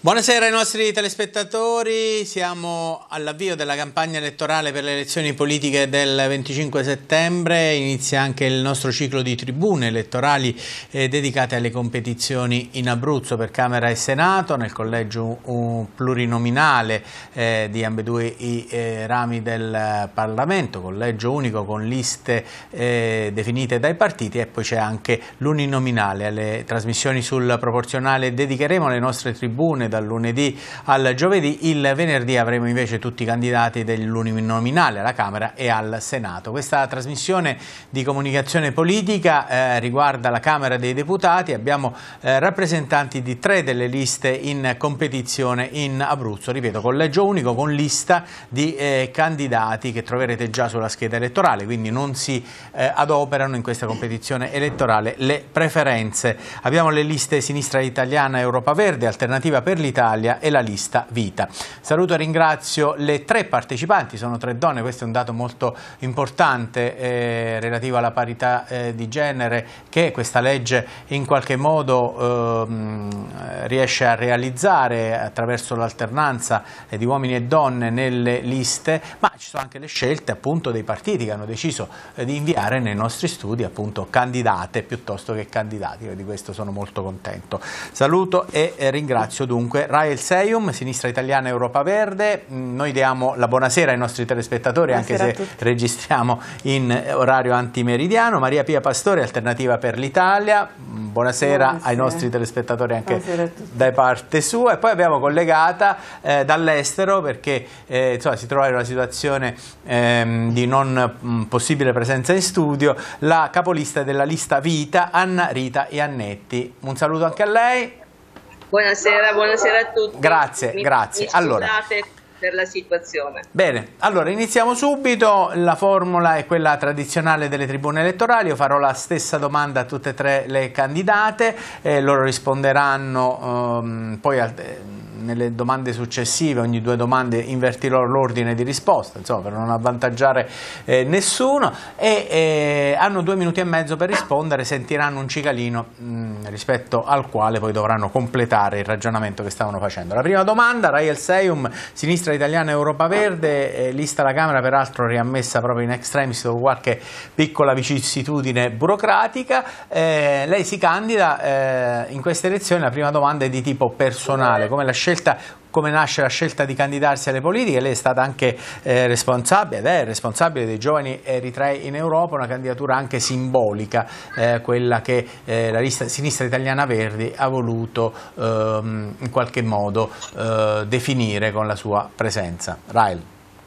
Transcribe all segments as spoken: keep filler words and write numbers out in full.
Buonasera ai nostri telespettatori, siamo all'avvio della campagna elettorale per le elezioni politiche del venticinque settembre, inizia anche il nostro ciclo di tribune elettorali eh, dedicate alle competizioni in Abruzzo per Camera e Senato, nel collegio uh, plurinominale eh, di ambedue i eh, rami del Parlamento, collegio unico con liste eh, definite dai partiti, e poi c'è anche l'uninominale. Alle trasmissioni sul proporzionale dedicheremo le nostre tribune dal lunedì al giovedì. Il venerdì avremo invece tutti i candidati dell'uninominale alla Camera e al Senato. Questa trasmissione di comunicazione politica eh, riguarda la Camera dei Deputati. Abbiamo eh, rappresentanti di tre delle liste in competizione in Abruzzo, ripeto, collegio unico con lista di eh, candidati che troverete già sulla scheda elettorale, quindi non si eh, adoperano in questa competizione elettorale le preferenze. Abbiamo le liste Sinistra Italiana, Europa Verde, Alternativa per l'Italia e la lista Vita. Saluto e ringrazio le tre partecipanti, sono tre donne, questo è un dato molto importante eh, relativo alla parità eh, di genere che questa legge in qualche modo eh, riesce a realizzare attraverso l'alternanza eh, di uomini e donne nelle liste, ma ci sono anche le scelte appunto dei partiti che hanno deciso eh, di inviare nei nostri studi appunto candidate piuttosto che candidati, e di questo sono molto contento. Saluto e eh, ringrazio dunque Rael Seyum, Sinistra Italiana, Europa Verde. Noi diamo la buonasera ai nostri telespettatori, buonasera, anche se registriamo in orario antimeridiano. Maria Pia Pastore, Alternativa per l'Italia. Buonasera, buonasera ai nostri telespettatori anche da parte sua. E poi abbiamo collegata eh, dall'estero perché eh, insomma, si trova in una situazione eh, di non mh, possibile presenza in studio, la capolista della lista Vita, Anna Rita Iannetti. Un saluto anche a lei. Buonasera, buonasera a tutti. Grazie, mi, grazie. Mi scusate allora, per la situazione. Bene, allora iniziamo subito. La formula è quella tradizionale delle tribune elettorali. Io farò la stessa domanda a tutte e tre le candidate, eh, loro risponderanno um, poi al, eh, nelle domande successive, ogni due domande invertirò l'ordine di risposta, insomma, per non avvantaggiare eh, nessuno, e eh, hanno due minuti e mezzo per rispondere, sentiranno un cicalino mh, rispetto al quale poi dovranno completare il ragionamento che stavano facendo. La prima domanda, Rael Seyum, Sinistra Italiana, Europa Verde, eh, lista alla Camera peraltro riammessa proprio in extremis dopo qualche piccola vicissitudine burocratica. Eh, lei si candida eh, in queste elezioni. La prima domanda è di tipo personale, come la scelta come nasce la scelta di candidarsi alle politiche. Lei è stata anche eh, responsabile ed è responsabile dei giovani eritrei in Europa, una candidatura anche simbolica, eh, quella che eh, la lista Sinistra Italiana Verdi ha voluto ehm, in qualche modo eh, definire con la sua presenza. Rael.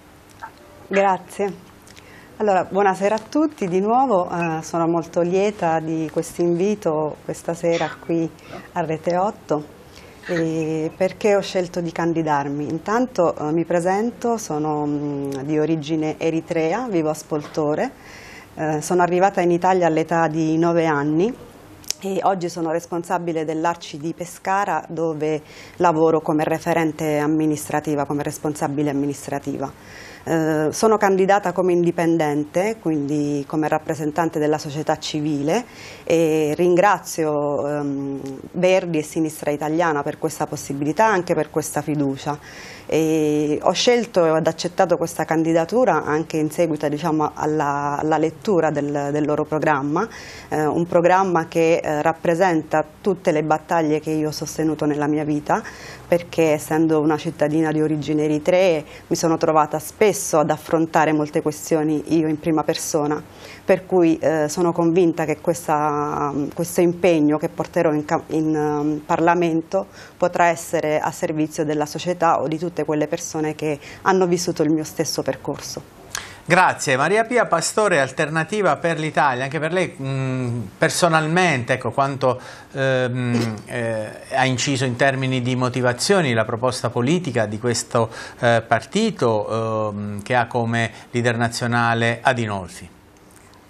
Grazie. Allora, buonasera a tutti di nuovo, eh, sono molto lieta di questo invito questa sera qui a Rete otto. E perché ho scelto di candidarmi? Intanto eh, mi presento, sono mh, di origine eritrea, vivo a Spoltore, eh, sono arrivata in Italia all'età di nove anni e oggi sono responsabile dell'Arci di Pescara, dove lavoro come referente amministrativa, come responsabile amministrativa. Eh, sono candidata come indipendente, quindi come rappresentante della società civile, e ringrazio ehm, Verdi e Sinistra Italiana per questa possibilità, anche per questa fiducia. E ho scelto ed accettato questa candidatura anche in seguito, diciamo, alla, alla lettura del, del loro programma, eh, un programma che eh, rappresenta tutte le battaglie che io ho sostenuto nella mia vita, perché essendo una cittadina di origine eritrea mi sono trovata spesso ad affrontare molte questioni io in prima persona, per cui eh, sono convinta che questa, questo impegno che porterò in, in um, Parlamento potrà essere a servizio della società o di tutte quelle persone che hanno vissuto il mio stesso percorso. Grazie. Maria Pia Pastore, Alternativa per l'Italia, anche per lei mh, personalmente, ecco, quanto ehm, eh, ha inciso in termini di motivazioni la proposta politica di questo eh, partito eh, che ha come leader nazionale Adinolfi?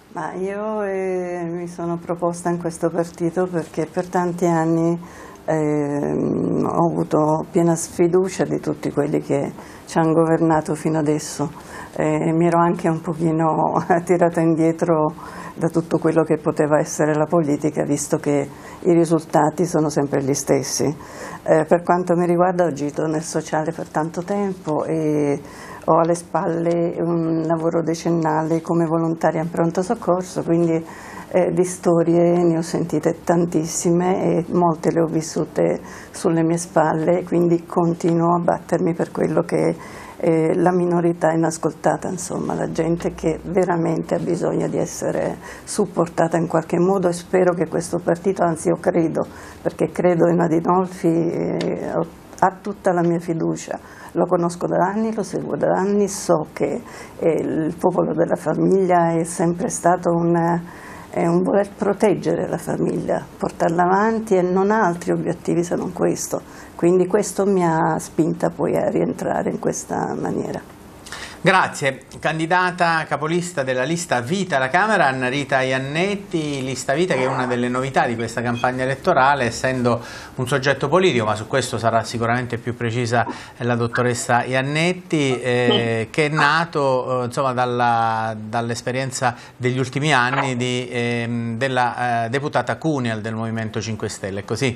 Ma io eh, mi sono proposta in questo partito perché per tanti anni eh, ho avuto piena sfiducia di tutti quelli che ci hanno governato fino adesso e eh, mi ero anche un pochino tirata indietro da tutto quello che poteva essere la politica, visto che i risultati sono sempre gli stessi. Eh, per quanto mi riguarda ho agito nel sociale per tanto tempo e ho alle spalle un lavoro decennale come volontaria in pronto soccorso, quindi eh, di storie ne ho sentite tantissime e molte le ho vissute sulle mie spalle, quindi continuo a battermi per quello che è la minorità inascoltata, insomma, la gente che veramente ha bisogno di essere supportata in qualche modo, e spero che questo partito, anzi io credo, perché credo in Adinolfi, eh, ha tutta la mia fiducia. Lo conosco da anni, lo seguo da anni, so che eh, il popolo della famiglia è sempre stato un, è un voler proteggere la famiglia, portarla avanti e non ha altri obiettivi se non questo. Quindi questo mi ha spinta poi a rientrare in questa maniera. Grazie. Candidata capolista della lista Vita alla Camera, Anna Rita Iannetti, lista Vita che è una delle novità di questa campagna elettorale, essendo un soggetto politico, ma su questo sarà sicuramente più precisa la dottoressa Iannetti, eh, che è nato eh, insomma, dalla, dall'esperienza degli ultimi anni di, eh, della eh, deputata Cunial del Movimento cinque Stelle, è così?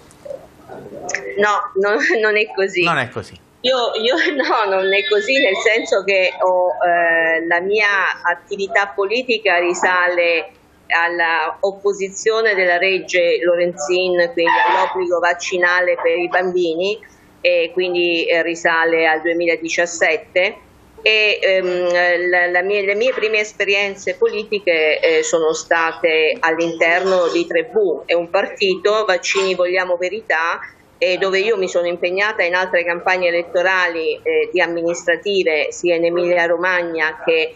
No, non, non è così. Non è così. Io, io no, non è così, nel senso che ho, eh, la mia attività politica risale all'opposizione della legge Lorenzin, quindi all'obbligo vaccinale per i bambini, e quindi eh, risale al duemiladiciassette. E ehm, la, la mie, le mie prime esperienze politiche eh, sono state all'interno di tre V, è un partito, Vaccini Vogliamo Verità, eh, dove io mi sono impegnata in altre campagne elettorali eh, di amministrative sia in Emilia Romagna che,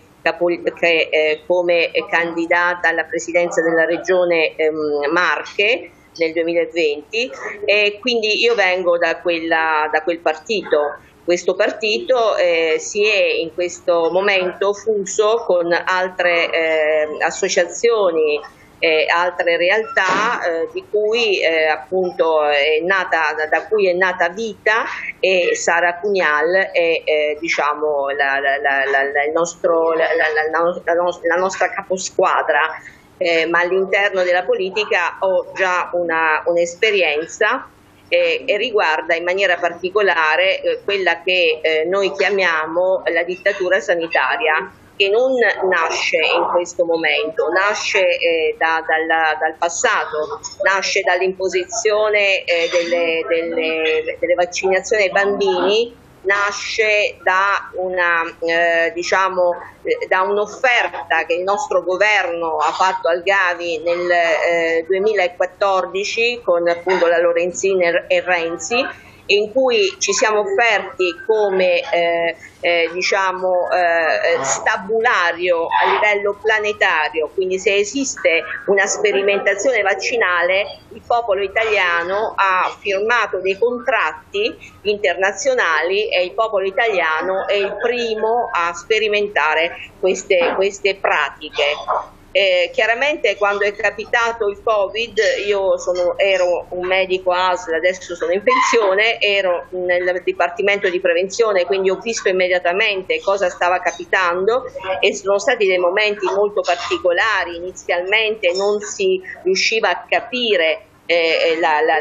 che eh, come candidata alla presidenza della regione ehm, Marche nel duemilaventi, e quindi io vengo da, quella, da quel partito. Questo partito eh, si è in questo momento fuso con altre eh, associazioni, eh, altre realtà eh, di cui eh, appunto è nata, da cui è nata Vita, e Sara Cunial è eh, diciamo la, la, la, la, il nostro, la, la, la, la nostra caposquadra, eh, ma all'interno della politica ho già un'esperienza Eh, e riguarda in maniera particolare eh, quella che eh, noi chiamiamo la dittatura sanitaria, che non nasce in questo momento, nasce eh, da, dal, dal passato, nasce dall'imposizione eh, delle, delle, delle vaccinazioni ai bambini, nasce da una eh, diciamo eh, da un'offerta che il nostro governo ha fatto al Gavi nel eh, duemilaquattordici con appunto la Lorenzin e Renzi, in cui ci siamo offerti come eh, eh, diciamo eh, stabulario a livello planetario, quindi se esiste una sperimentazione vaccinale il popolo italiano ha firmato dei contratti internazionali e il popolo italiano è il primo a sperimentare queste, queste pratiche. Eh, chiaramente quando è capitato il Covid, io sono, ero un medico A S L, adesso sono in pensione, ero nel Dipartimento di Prevenzione, quindi ho visto immediatamente cosa stava capitando e sono stati dei momenti molto particolari. Inizialmente non si riusciva a capire eh,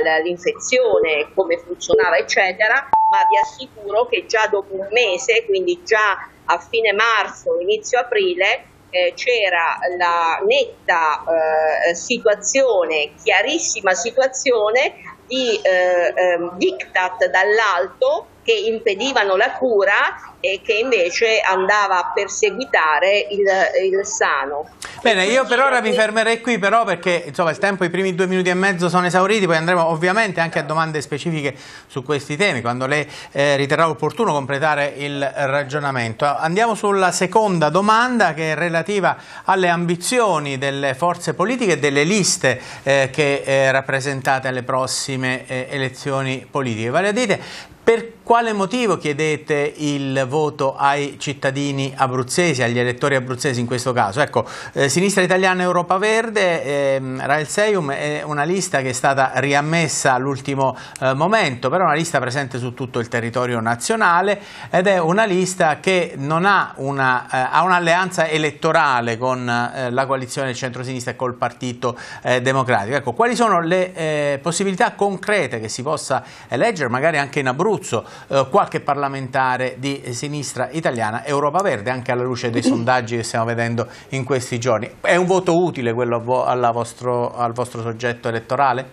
l'infezione, come funzionava eccetera, ma vi assicuro che già dopo un mese, quindi già a fine marzo, inizio aprile, Eh, c'era la netta eh, situazione, chiarissima situazione di eh, eh, diktat dall'alto che impedivano la cura e che invece andava a perseguitare il, il sano. Bene, io per ora mi fermerei qui però perché insomma il tempo, i primi due minuti e mezzo sono esauriti, poi andremo ovviamente anche a domande specifiche su questi temi quando lei eh, riterrà opportuno completare il ragionamento. Andiamo sulla seconda domanda, che è relativa alle ambizioni delle forze politiche e delle liste eh, che eh, rappresentate alle prossime eh, elezioni politiche. Vale a dire, per quale motivo chiedete il voto ai cittadini abruzzesi, agli elettori abruzzesi in questo caso? Ecco, eh, Sinistra Italiana Europa Verde, eh, Rahel Seyum è una lista che è stata riammessa all'ultimo eh, momento, però è una lista presente su tutto il territorio nazionale ed è una lista che non ha una, eh, ha un'alleanza elettorale con eh, la coalizione del centro-sinistra e col Partito eh, Democratico. Ecco, quali sono le eh, possibilità concrete che si possa eleggere, magari anche in Abruzzo, eh, qualche parlamentare di Sinistra Italiana Europa Verde, anche alla luce dei sondaggi che stiamo vedendo in questi giorni? È un voto utile quello alla vostro, al vostro soggetto elettorale?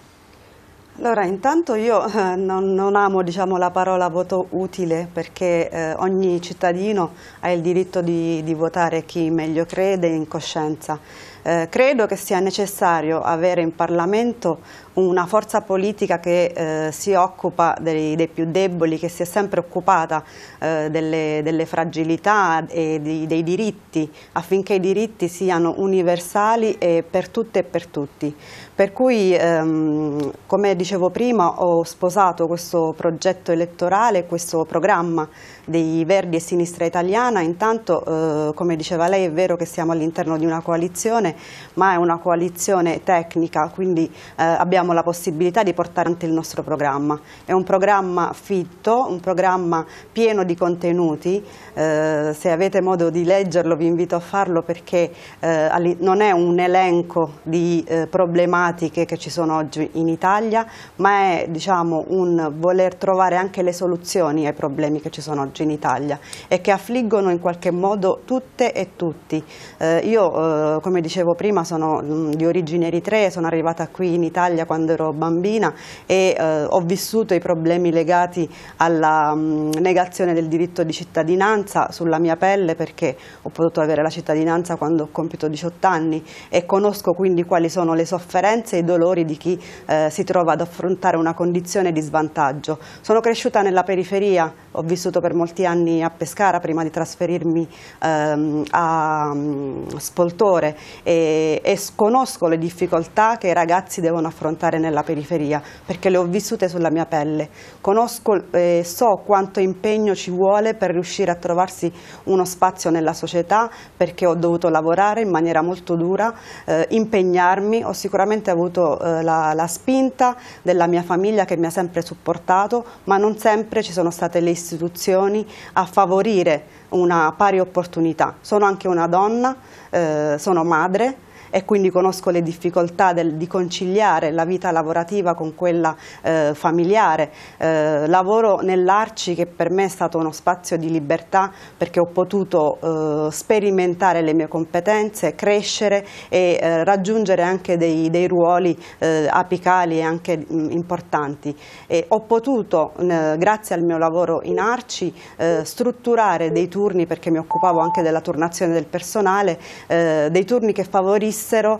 Allora, intanto io eh, non, non amo, diciamo, la parola voto utile, perché eh, ogni cittadino ha il diritto di, di votare chi meglio crede in coscienza. Eh, credo che sia necessario avere in Parlamento una forza politica che eh, si occupa dei, dei più deboli, che si è sempre occupata eh, delle, delle fragilità e di, dei diritti, affinché i diritti siano universali e per tutte e per tutti. Per cui, ehm, come dicevo prima, ho sposato questo progetto elettorale, questo programma dei Verdi e Sinistra Italiana. Intanto, eh, come diceva lei, è vero che siamo all'interno di una coalizione, ma è una coalizione tecnica, quindi eh, abbiamo la possibilità di portare avanti il nostro programma. È un programma fitto, un programma pieno di contenuti. Eh, se avete modo di leggerlo vi invito a farlo, perché eh, non è un elenco di eh, problematiche che ci sono oggi in Italia, ma è, diciamo, un voler trovare anche le soluzioni ai problemi che ci sono oggi in Italia e che affliggono in qualche modo tutte e tutti. Eh, io, eh, come dicevo prima, sono mh, di origini eritree, sono arrivata qui in Italia quando ero bambina e eh, ho vissuto i problemi legati alla mh, negazione del diritto di cittadinanza sulla mia pelle, perché ho potuto avere la cittadinanza quando ho compiuto diciotto anni e conosco quindi quali sono le sofferenze e i dolori di chi eh, si trova ad affrontare una condizione di svantaggio. Sono cresciuta nella periferia, ho vissuto per molti anni a Pescara prima di trasferirmi ehm, a um, Spoltore e, e conosco le difficoltà che i ragazzi devono affrontare nella periferia, perché le ho vissute sulla mia pelle. Conosco e eh, so quanto impegno ci vuole per riuscire a trovarsi uno spazio nella società, perché ho dovuto lavorare in maniera molto dura, eh, impegnarmi. Ho sicuramente avuto eh, la, la spinta della mia famiglia che mi ha sempre supportato, ma non sempre ci sono state le istituzioni a favorire una pari opportunità. Sono anche una donna, eh, sono madre e quindi conosco le difficoltà del, di conciliare la vita lavorativa con quella eh, familiare. Eh, lavoro nell'Arci, che per me è stato uno spazio di libertà, perché ho potuto eh, sperimentare le mie competenze, crescere e eh, raggiungere anche dei, dei ruoli eh, apicali e anche mh, importanti. E ho potuto, eh, grazie al mio lavoro in Arci, eh, strutturare dei turni, perché mi occupavo anche della turnazione del personale, eh, dei turni che favorissero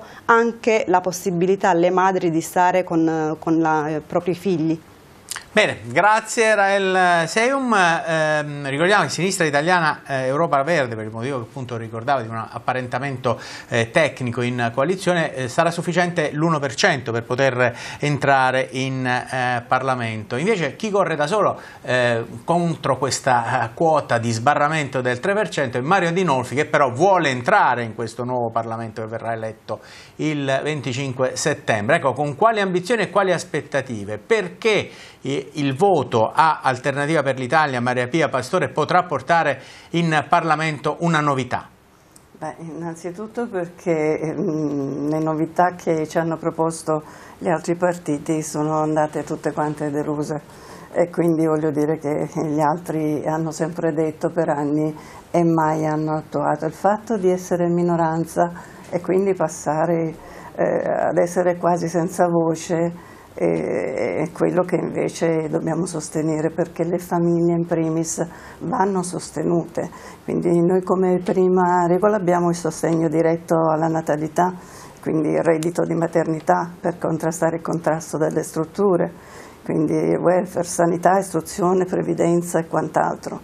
anche la possibilità alle madri di stare con, con la, i propri figli. Bene, grazie Rahel Seyum. Eh, ricordiamo che Sinistra Italiana eh, Europa Verde, per il motivo che appunto ricordava di un apparentamento eh, tecnico in coalizione, eh, sarà sufficiente l'uno per cento per poter entrare in eh, Parlamento. Invece chi corre da solo eh, contro questa eh, quota di sbarramento del tre per cento è Mario Adinolfi, che però vuole entrare in questo nuovo Parlamento che verrà eletto il venticinque settembre. Ecco, con quali ambizioni e quali aspettative? Perché il voto a Alternativa per l'Italia, Maria Pia Pastore, potrà portare in Parlamento una novità? Beh, innanzitutto perché mh, le novità che ci hanno proposto gli altri partiti sono andate tutte quante deluse, e quindi voglio dire che gli altri hanno sempre detto per anni e mai hanno attuato. Il fatto di essere minoranza e quindi passare eh, ad essere quasi senza voce è quello che invece dobbiamo sostenere, perché le famiglie in primis vanno sostenute. Quindi noi come prima regola abbiamo il sostegno diretto alla natalità, quindi il reddito di maternità per contrastare il contrasto delle strutture, quindi welfare, sanità, istruzione, previdenza e quant'altro.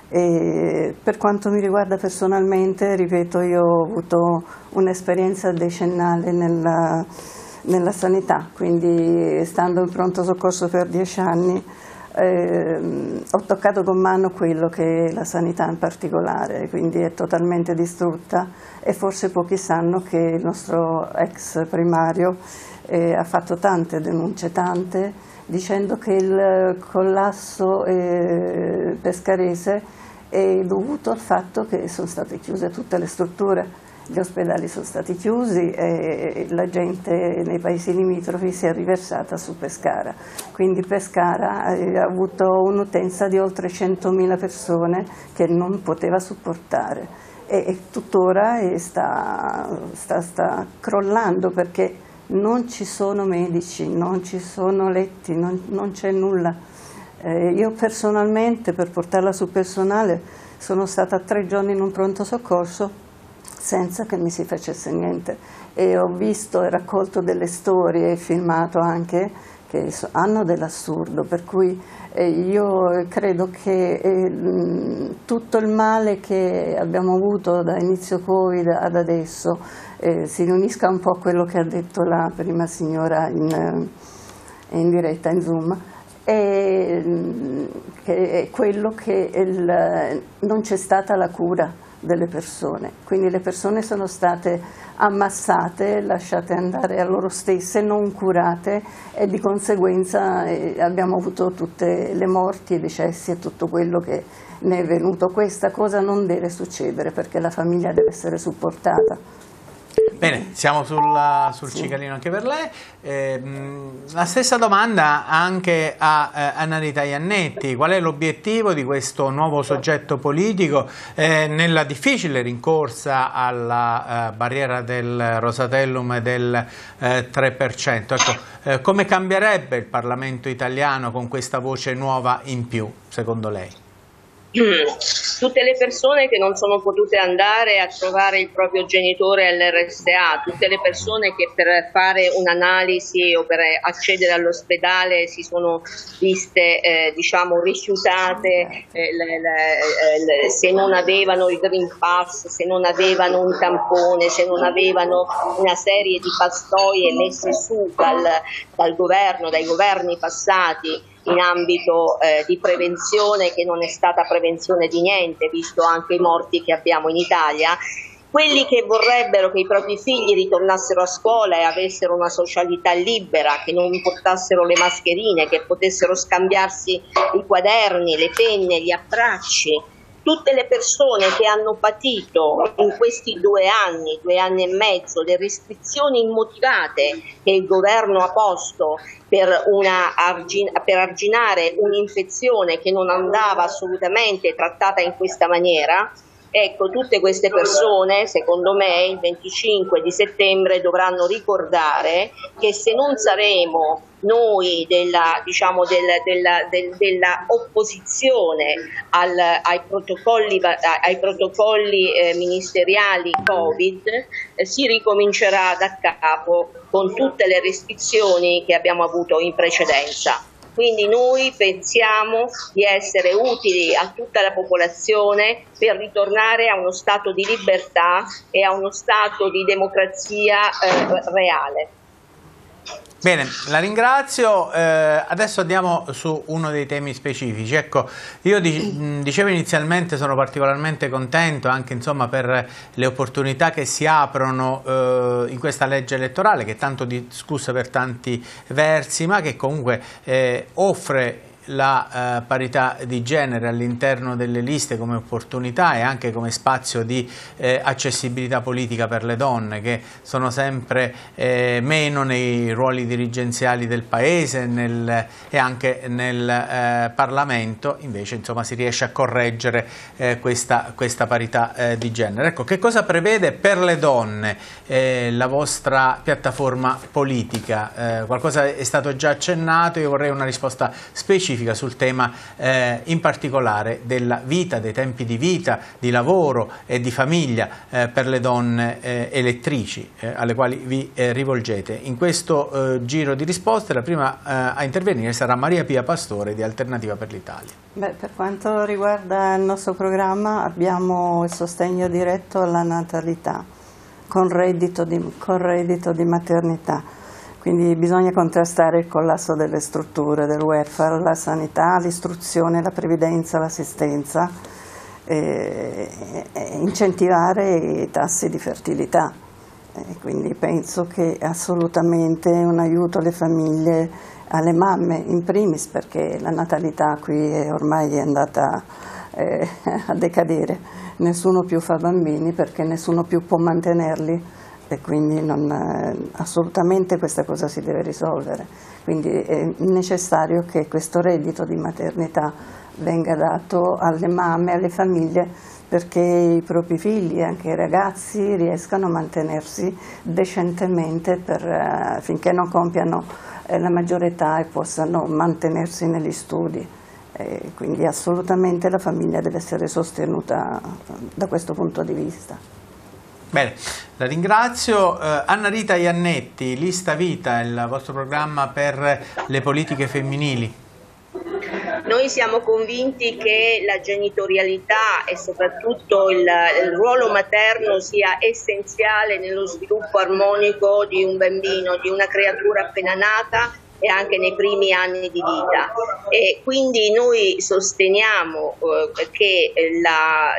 E per quanto mi riguarda personalmente, ripeto, io ho avuto un'esperienza decennale nella nella sanità, quindi stando in pronto soccorso per dieci anni Eh, ho toccato con mano quello che è la sanità in particolare, quindi è totalmente distrutta, e forse pochi sanno che il nostro ex primario eh, ha fatto tante denunce, tante, dicendo che il collasso eh, pescarese è dovuto al fatto che sono state chiuse tutte le strutture. Gli ospedali sono stati chiusi e la gente nei paesi limitrofi si è riversata su Pescara. Quindi Pescara ha avuto un'utenza di oltre centomila persone che non poteva supportare, e, e tuttora sta, sta, sta crollando, perché non ci sono medici, non ci sono letti, non, non c'è nulla. Eh, io personalmente, per portarla sul personale, sono stata tre giorni in un pronto soccorso senza che mi si facesse niente, e ho visto e raccolto delle storie e filmato anche che hanno dell'assurdo, per cui eh, io credo che eh, tutto il male che abbiamo avuto da inizio Covid ad adesso eh, si riunisca un po' a quello che ha detto la prima signora in, in diretta in Zoom, e che è quello che il, non c'è stata la cura delle persone, quindi le persone sono state ammassate, lasciate andare a loro stesse, non curate, e di conseguenza eh, abbiamo avuto tutte le morti, i decessi e tutto quello che ne è venuto. Questa cosa non deve succedere, perché la famiglia deve essere supportata. Bene, siamo sul, sul sì. Cicalino anche per lei. Eh, la stessa domanda anche a eh, Annarita Iannetti: qual è l'obiettivo di questo nuovo soggetto politico eh, nella difficile rincorsa alla eh, barriera del Rosatellum e del eh, tre per cento? Ecco, eh, come cambierebbe il Parlamento italiano con questa voce nuova in più, secondo lei? Tutte le persone che non sono potute andare a trovare il proprio genitore all'erre esse a, tutte le persone che per fare un'analisi o per accedere all'ospedale si sono viste eh, diciamo rifiutate, eh, le, le, le, se non avevano il Green Pass, se non avevano un tampone, se non avevano una serie di pastoie messe su dal, dal governo, dai governi passati, in ambito eh, di prevenzione, che non è stata prevenzione di niente, visto anche i morti che abbiamo in Italia. Quelli che vorrebbero che i propri figli ritornassero a scuola e avessero una socialità libera, che non portassero le mascherine, che potessero scambiarsi i quaderni, le penne, gli abbracci. Tutte le persone che hanno patito in questi due anni, due anni e mezzo, le restrizioni immotivate che il governo ha posto per, una, per arginare un'infezione che non andava assolutamente trattata in questa maniera, ecco, tutte queste persone, secondo me, il venticinque di settembre dovranno ricordare che se non saremo noi della, diciamo, della, della, del, della opposizione al, ai protocolli, ai protocolli eh, ministeriali Covid, eh, si ricomincerà da capo con tutte le restrizioni che abbiamo avuto in precedenza. Quindi noi pensiamo di essere utili a tutta la popolazione per ritornare a uno stato di libertà e a uno stato di democrazia eh, reale. Bene, la ringrazio. Eh, adesso andiamo su uno dei temi specifici. Ecco, io dicevo inizialmente, sono particolarmente contento anche insomma per le opportunità che si aprono eh, in questa legge elettorale, che è tanto discussa per tanti versi, ma che comunque eh, offre la eh, parità di genere all'interno delle liste come opportunità e anche come spazio di eh, accessibilità politica per le donne, che sono sempre eh, meno nei ruoli dirigenziali del Paese nel, e anche nel eh, Parlamento. Invece insomma si riesce a correggere eh, questa, questa parità eh, di genere. Ecco, che cosa prevede per le donne eh, la vostra piattaforma politica? Eh, qualcosa è stato già accennato, io vorrei una risposta specifica sul tema eh, in particolare della vita, dei tempi di vita, di lavoro e di famiglia eh, per le donne eh, elettrici eh, alle quali vi eh, rivolgete. In questo eh, giro di risposte la prima eh, a intervenire sarà Maria Pia Pastore di Alternativa per l'Italia. Beh, per quanto riguarda il nostro programma abbiamo il sostegno diretto alla natalità con reddito di, con reddito di maternità. Quindi bisogna contrastare il collasso delle strutture, del welfare, la sanità, l'istruzione, la previdenza, l'assistenza, e, e incentivare i tassi di fertilità. E quindi penso che assolutamente un aiuto alle famiglie, alle mamme in primis, perché la natalità qui è ormai è andata eh, a decadere, nessuno più fa bambini perché nessuno più può mantenerli. E quindi non, eh, assolutamente questa cosa si deve risolvere, quindi è necessario che questo reddito di maternità venga dato alle mamme, alle famiglie, perché i propri figli, anche i ragazzi, riescano a mantenersi decentemente per, eh, finché non compiano eh, la maggiore età e possano mantenersi negli studi. E quindi assolutamente la famiglia deve essere sostenuta da questo punto di vista. Bene, la ringrazio. Eh, Anna Rita Iannetti, Lista Vita, il vostro programma per le politiche femminili. Noi siamo convinti che la genitorialità e soprattutto il, il ruolo materno sia essenziale nello sviluppo armonico di un bambino, di una creatura appena nata e anche nei primi anni di vita, e quindi noi sosteniamo eh, che la,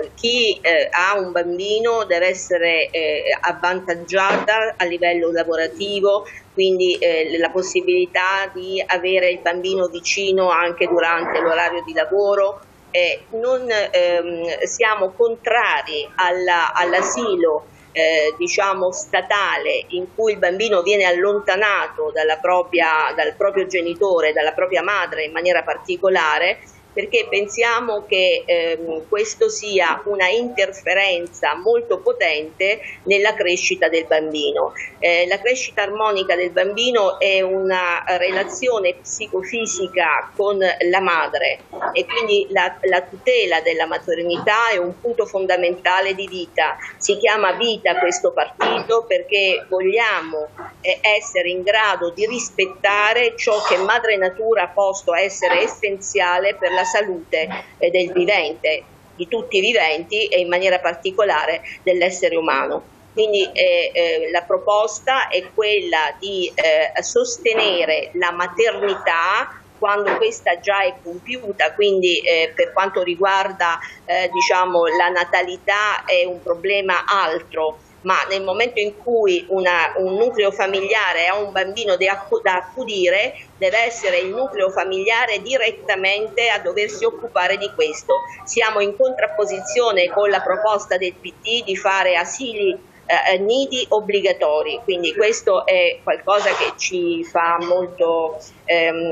chi eh, ha un bambino deve essere eh, avvantaggiata a livello lavorativo, quindi eh, la possibilità di avere il bambino vicino anche durante l'orario di lavoro. Eh, non ehm, siamo contrari alla, all'asilo Eh, diciamo statale in cui il bambino viene allontanato dalla propria, dal proprio genitore, dalla propria madre in maniera particolare, perché pensiamo che ehm, questo sia una interferenza molto potente nella crescita del bambino. Eh, la crescita armonica del bambino è una relazione psicofisica con la madre e quindi la, la tutela della maternità è un punto fondamentale di Vita. Si chiama Vita questo partito perché vogliamo eh, essere in grado di rispettare ciò che Madre Natura ha posto a essere essenziale per la salute eh, del vivente, di tutti i viventi e in maniera particolare dell'essere umano. Quindi eh, eh, la proposta è quella di eh, sostenere la maternità quando questa già è compiuta, quindi eh, per quanto riguarda eh, diciamo, la natalità è un problema altro, ma nel momento in cui una, un nucleo familiare ha un bambino da accudire, deve essere il nucleo familiare direttamente a doversi occupare di questo. Siamo in contrapposizione con la proposta del P D di fare asili eh, nidi obbligatori, quindi questo è qualcosa che ci fa molto ehm,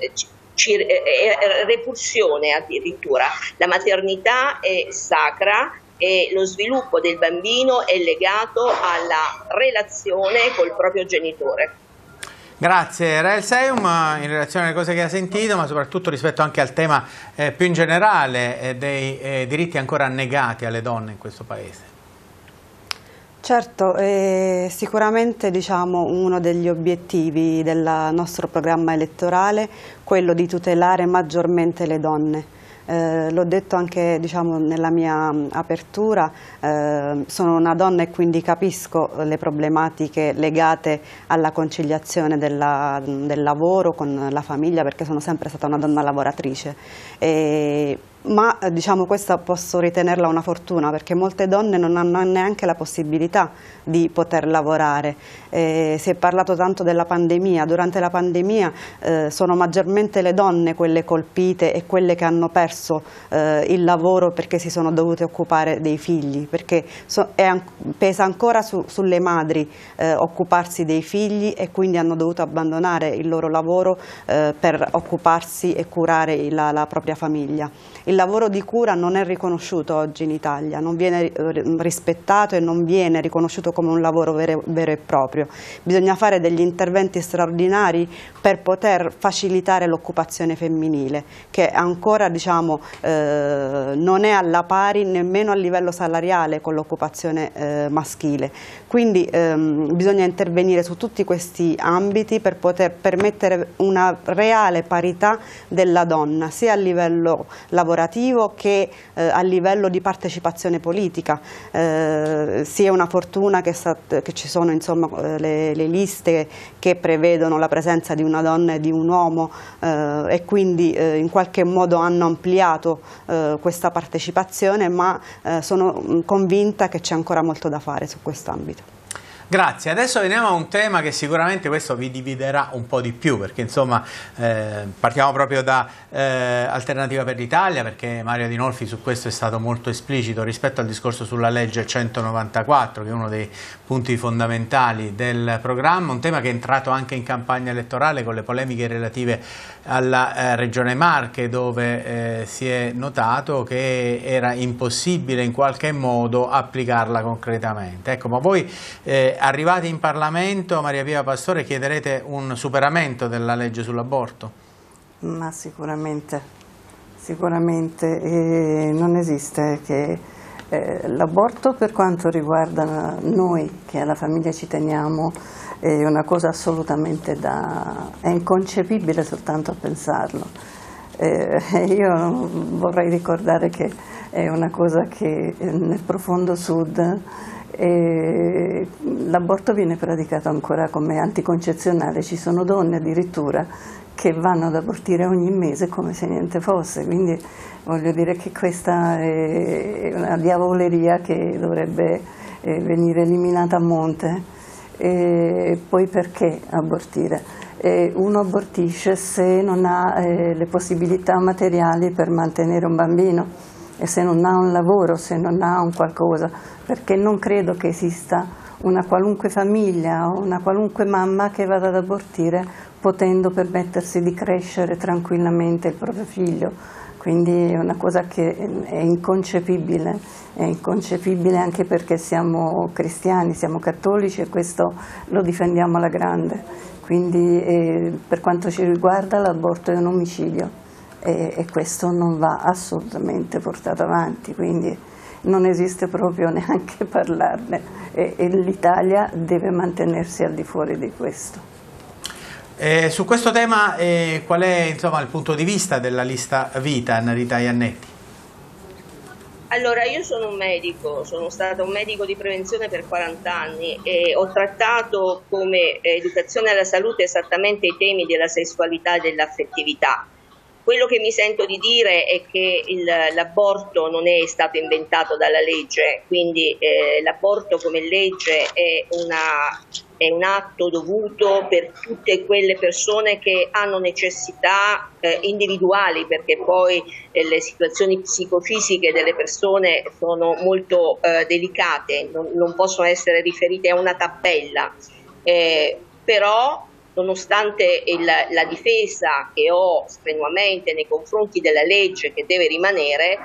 ci, eh, repulsione addirittura. La maternità è sacra e lo sviluppo del bambino è legato alla relazione col proprio genitore. Grazie Rael Seyum in relazione alle cose che ha sentito, ma soprattutto rispetto anche al tema eh, più in generale eh, dei eh, diritti ancora negati alle donne in questo Paese. Certo, è sicuramente diciamo, uno degli obiettivi del nostro programma elettorale quello di tutelare maggiormente le donne. Eh, l'ho detto anche diciamo, nella mia apertura, eh, sono una donna e quindi capisco le problematiche legate alla conciliazione della, del lavoro con la famiglia, perché sono sempre stata una donna lavoratrice. E, ma diciamo questa posso ritenerla una fortuna, perché molte donne non hanno neanche la possibilità di poter lavorare. Eh, si è parlato tanto della pandemia, durante la pandemia eh, sono maggiormente le donne quelle colpite e quelle che hanno perso eh, il lavoro perché si sono dovute occupare dei figli, perché so, è, pesa ancora su, sulle madri eh, occuparsi dei figli, e quindi hanno dovuto abbandonare il loro lavoro eh, per occuparsi e curare la, la propria famiglia. Il lavoro di cura non è riconosciuto oggi in Italia, non viene rispettato e non viene riconosciuto come un lavoro vero, vero e proprio. Bisogna fare degli interventi straordinari per poter facilitare l'occupazione femminile, che ancora diciamo, eh, non è alla pari nemmeno a livello salariale con l'occupazione eh, maschile. Quindi ehm, bisogna intervenire su tutti questi ambiti per poter permettere una reale parità della donna, sia a livello lavorativo che eh, a livello di partecipazione politica. Eh, sia una fortuna che, che ci sono insomma, le, le liste che prevedono la presenza di una donna e di un uomo eh, e quindi eh, in qualche modo hanno ampliato eh, questa partecipazione, ma eh, sono convinta che c'è ancora molto da fare su quest'ambito. Grazie, adesso veniamo a un tema che sicuramente questo vi dividerà un po' di più, perché insomma eh, partiamo proprio da eh, Alternativa per l'Italia, perché Mario Adinolfi su questo è stato molto esplicito rispetto al discorso sulla legge centonovantaquattro, che è uno dei punti fondamentali del programma, un tema che è entrato anche in campagna elettorale con le polemiche relative alla eh, Regione Marche, dove eh, si è notato che era impossibile in qualche modo applicarla concretamente. Ecco, ma voi eh, arrivati in Parlamento, Maria Pia Pastore, chiederete un superamento della legge sull'aborto? Ma sicuramente, sicuramente eh, non esiste che eh, l'aborto, per quanto riguarda noi che alla famiglia ci teniamo, è una cosa assolutamente da... è inconcepibile soltanto a pensarlo. Eh, io vorrei ricordare che è una cosa che nel profondo sud l'aborto viene praticato ancora come anticoncezionale, ci sono donne addirittura che vanno ad abortire ogni mese come se niente fosse, quindi voglio dire che questa è una diavoleria che dovrebbe venire eliminata a monte. E poi perché abortire? E uno abortisce se non ha eh, le possibilità materiali per mantenere un bambino e se non ha un lavoro, se non ha un qualcosa, perché non credo che esista una qualunque famiglia o una qualunque mamma che vada ad abortire potendo permettersi di crescere tranquillamente il proprio figlio. Quindi è una cosa che è inconcepibile, è inconcepibile anche perché siamo cristiani, siamo cattolici e questo lo difendiamo alla grande. Quindi eh, per quanto ci riguarda l'aborto è un omicidio e, e questo non va assolutamente portato avanti, quindi non esiste proprio neanche parlarne e, e l'Italia deve mantenersi al di fuori di questo. Eh, su questo tema eh, qual è insomma, il punto di vista della lista Vita, Rita Iannetti? Allora, io sono un medico, sono stata un medico di prevenzione per quaranta anni e ho trattato come educazione alla salute esattamente i temi della sessualità e dell'affettività. Quello che mi sento di dire è che l'aborto non è stato inventato dalla legge, quindi eh, l'aborto come legge è, una, è un atto dovuto per tutte quelle persone che hanno necessità eh, individuali, perché poi eh, le situazioni psicofisiche delle persone sono molto eh, delicate, non, non possono essere riferite a una tabella, eh, però nonostante il, la difesa che ho strenuamente nei confronti della legge che deve rimanere,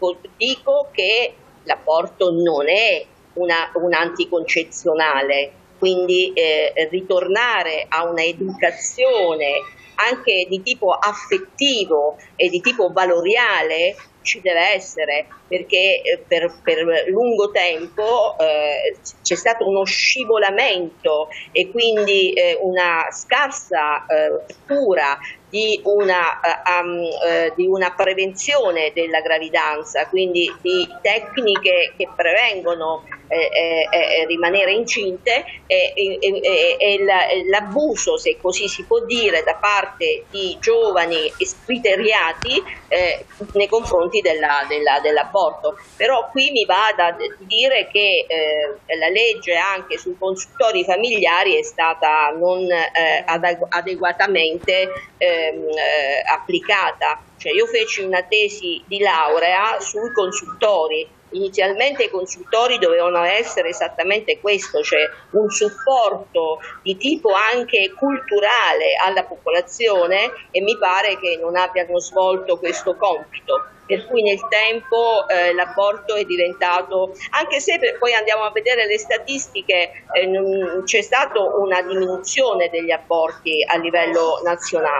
dico che l'aborto non è una, un anticoncezionale, quindi eh, ritornare a una educazione anche di tipo affettivo e di tipo valoriale ci deve essere, perché per, per lungo tempo eh, c'è stato uno scivolamento e quindi eh, una scarsa eh, cura di una, uh, um, uh, di una prevenzione della gravidanza, quindi di tecniche che prevengono eh, eh, rimanere incinte e, e, e l'abuso, se così si può dire, da parte di giovani scriteriati eh, nei confronti dell'aborto. Dell Però qui mi va da dire che eh, la legge anche sui consultori familiari è stata non eh, adeguatamente eh, Eh, applicata, cioè io feci una tesi di laurea sui consultori. Inizialmente i consultori dovevano essere esattamente questo, cioè un supporto di tipo anche culturale alla popolazione, e mi pare che non abbiano svolto questo compito. Per cui nel tempo eh, l'aborto è diventato, anche se poi andiamo a vedere le statistiche, eh, c'è stata una diminuzione degli aborti a livello nazionale,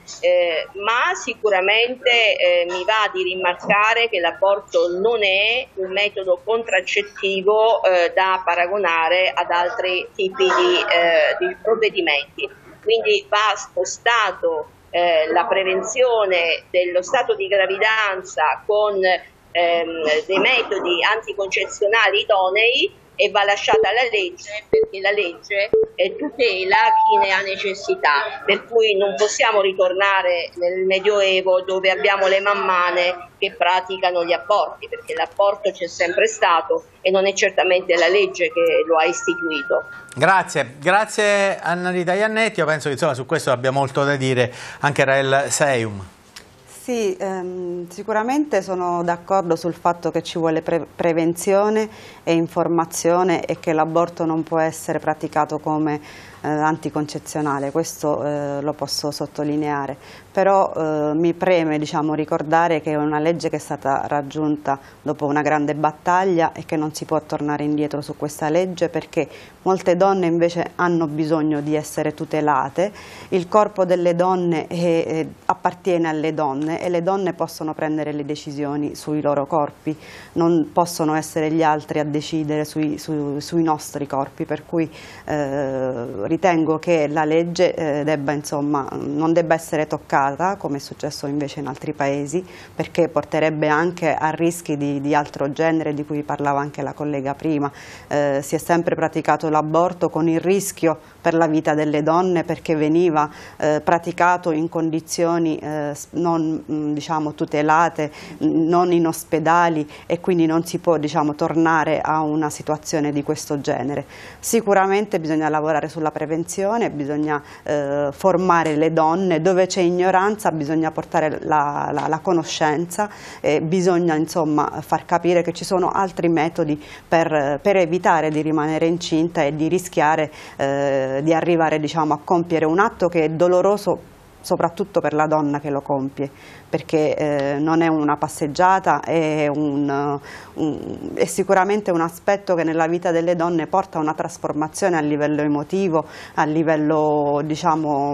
Eh, ma sicuramente eh, mi va di rimarcare che l'aborto non è un metodo contraccettivo eh, da paragonare ad altri tipi di, eh, di provvedimenti, quindi va spostato eh, la prevenzione dello stato di gravidanza con ehm, dei metodi anticoncezionali idonei e va lasciata alla legge, perché la legge eh, tutela chi ne ha necessità, per cui non possiamo ritornare nel Medioevo dove abbiamo le mammane che praticano gli aborti, perché l'aborto c'è sempre stato e non è certamente la legge che lo ha istituito. Grazie, grazie Annarita Iannetti, io penso che insomma, su questo abbia molto da dire anche Rael Seium. Sì, ehm, sicuramente sono d'accordo sul fatto che ci vuole pre prevenzione e informazione e che l'aborto non può essere praticato come eh, anticoncezionale, questo eh, lo posso sottolineare, però eh, mi preme diciamo, ricordare che è una legge che è stata raggiunta dopo una grande battaglia e che non si può tornare indietro su questa legge perché molte donne invece hanno bisogno di essere tutelate, il corpo delle donne è, è, appartiene alle donne e le donne possono prendere le decisioni sui loro corpi, non possono essere gli altri a decidere sui, su, sui nostri corpi, per cui eh, ritengo che la legge eh, debba, insomma, non debba essere toccata come è successo invece in altri paesi, perché porterebbe anche a rischi di, di altro genere di cui parlava anche la collega prima. Eh, si è sempre praticato l'aborto con il rischio per la vita delle donne perché veniva eh, praticato in condizioni eh, non mh, diciamo, tutelate, non in ospedali e quindi non si può diciamo, tornare a una situazione di questo genere. Sicuramente bisogna lavorare sulla prevenzione, bisogna eh, formare le donne, dove c'è ignoranza bisogna portare la, la, la conoscenza, e bisogna insomma far capire che ci sono altri metodi per, per evitare di rimanere incinta e di rischiare eh, di arrivare diciamo, a compiere un atto che è doloroso soprattutto per la donna che lo compie, perché eh, non è una passeggiata, è, un, un, è sicuramente un aspetto che nella vita delle donne porta a una trasformazione a livello emotivo, a livello diciamo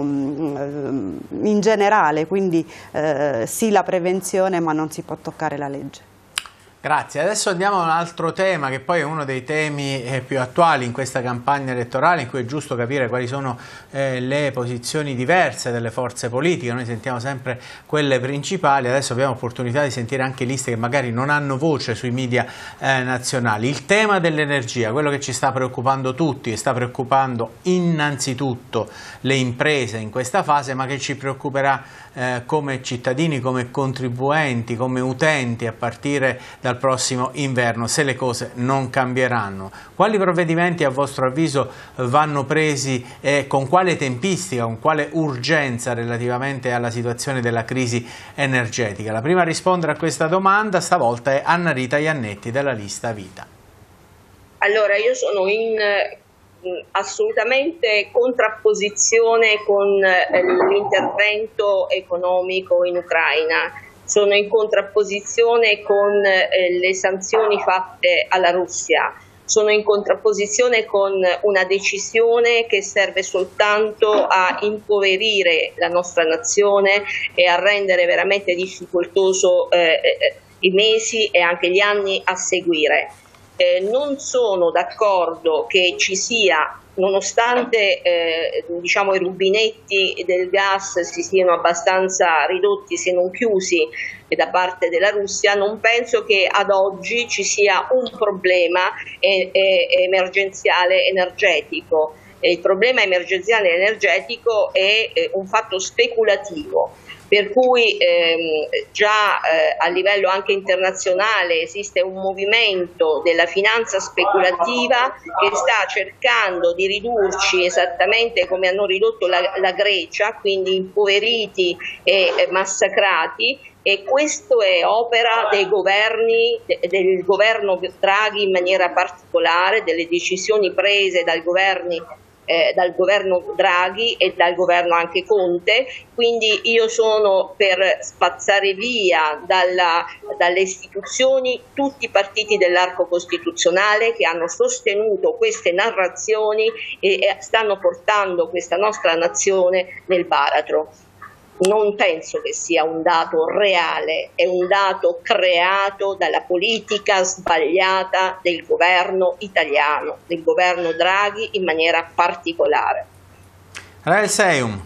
in generale, quindi eh, sì la prevenzione ma non si può toccare la legge. Grazie, adesso andiamo a un altro tema che poi è uno dei temi eh, più attuali in questa campagna elettorale, in cui è giusto capire quali sono eh, le posizioni diverse delle forze politiche. Noi sentiamo sempre quelle principali, adesso abbiamo opportunità di sentire anche liste che magari non hanno voce sui media eh, nazionali. Il tema dell'energia, quello che ci sta preoccupando tutti, che sta preoccupando innanzitutto le imprese in questa fase, ma che ci preoccuperà eh, come cittadini, come contribuenti, come utenti a partire dal prossimo inverno, se le cose non cambieranno. Quali provvedimenti a vostro avviso vanno presi e con quale tempistica, con quale urgenza relativamente alla situazione della crisi energetica? La prima a rispondere a questa domanda stavolta è Annarita Iannetti della lista Vita. Allora, io sono in assolutamente contrapposizione con l'intervento economico in Ucraina. Sono in contrapposizione con eh, le sanzioni fatte alla Russia, sono in contrapposizione con una decisione che serve soltanto a impoverire la nostra nazione e a rendere veramente difficoltoso eh, eh, i mesi e anche gli anni a seguire. Eh, non sono d'accordo che ci sia, nonostante eh, diciamo, i rubinetti del gas si siano abbastanza ridotti, se non chiusi da parte della Russia, non penso che ad oggi ci sia un problema eh, eh, emergenziale energetico. Eh, il problema emergenziale energetico è eh, un fatto speculativo, per cui ehm, già eh, a livello anche internazionale esiste un movimento della finanza speculativa che sta cercando di ridurci esattamente come hanno ridotto la, la Grecia, quindi impoveriti e eh, massacrati, e questo è opera dei governi, de, del governo Draghi in maniera particolare, delle decisioni prese dal governi Eh, dal governo Draghi e dal governo anche Conte, quindi io sono per spazzare via dalla, dalle istituzioni tutti i partiti dell'arco costituzionale che hanno sostenuto queste narrazioni e, e stanno portando questa nostra nazione nel baratro. non penso che sia un dato reale, è un dato creato dalla politica sbagliata del governo italiano, del governo Draghi in maniera particolare. Rael Seyum.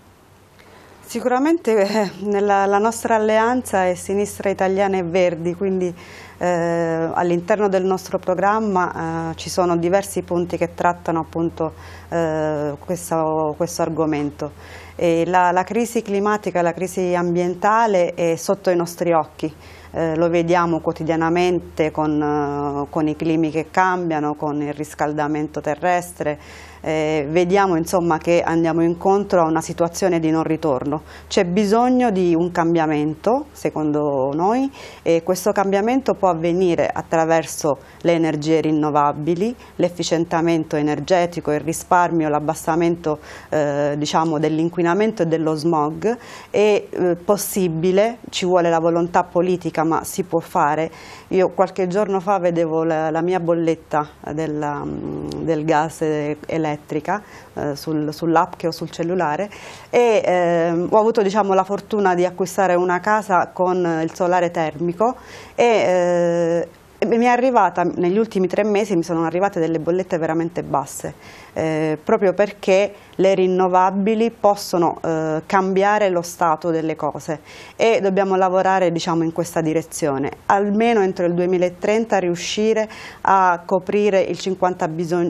Sicuramente eh, nella, la nostra alleanza è Sinistra Italiana e Verdi, quindi eh, all'interno del nostro programma eh, ci sono diversi punti che trattano appunto eh, questo, questo argomento. E la, la crisi climatica, la crisi ambientale è sotto i nostri occhi. Eh, lo vediamo quotidianamente con, uh, con i climi che cambiano, con il riscaldamento terrestre, eh, vediamo insomma che andiamo incontro a una situazione di non ritorno. C'è bisogno di un cambiamento, secondo noi, e questo cambiamento può avvenire attraverso le energie rinnovabili, l'efficientamento energetico, il risparmio, l'abbassamento eh, diciamo, dell'inquinamento e dello smog. È eh, possibile, ci vuole la volontà politica, ma si può fare. Io qualche giorno fa vedevo la, la mia bolletta della, del gas elettrica eh, sul, sull'app che ho sul cellulare e eh, ho avuto diciamo, la fortuna di acquistare una casa con il solare termico e eh, mi è arrivata, negli ultimi tre mesi mi sono arrivate delle bollette veramente basse, eh, proprio perché le rinnovabili possono eh, cambiare lo stato delle cose e dobbiamo lavorare diciamo, in questa direzione, almeno entro il duemilatrenta riuscire a coprire il cinquanta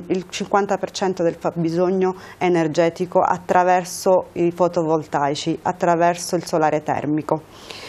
per cento del fabbisogno energetico attraverso i fotovoltaici, attraverso il solare termico.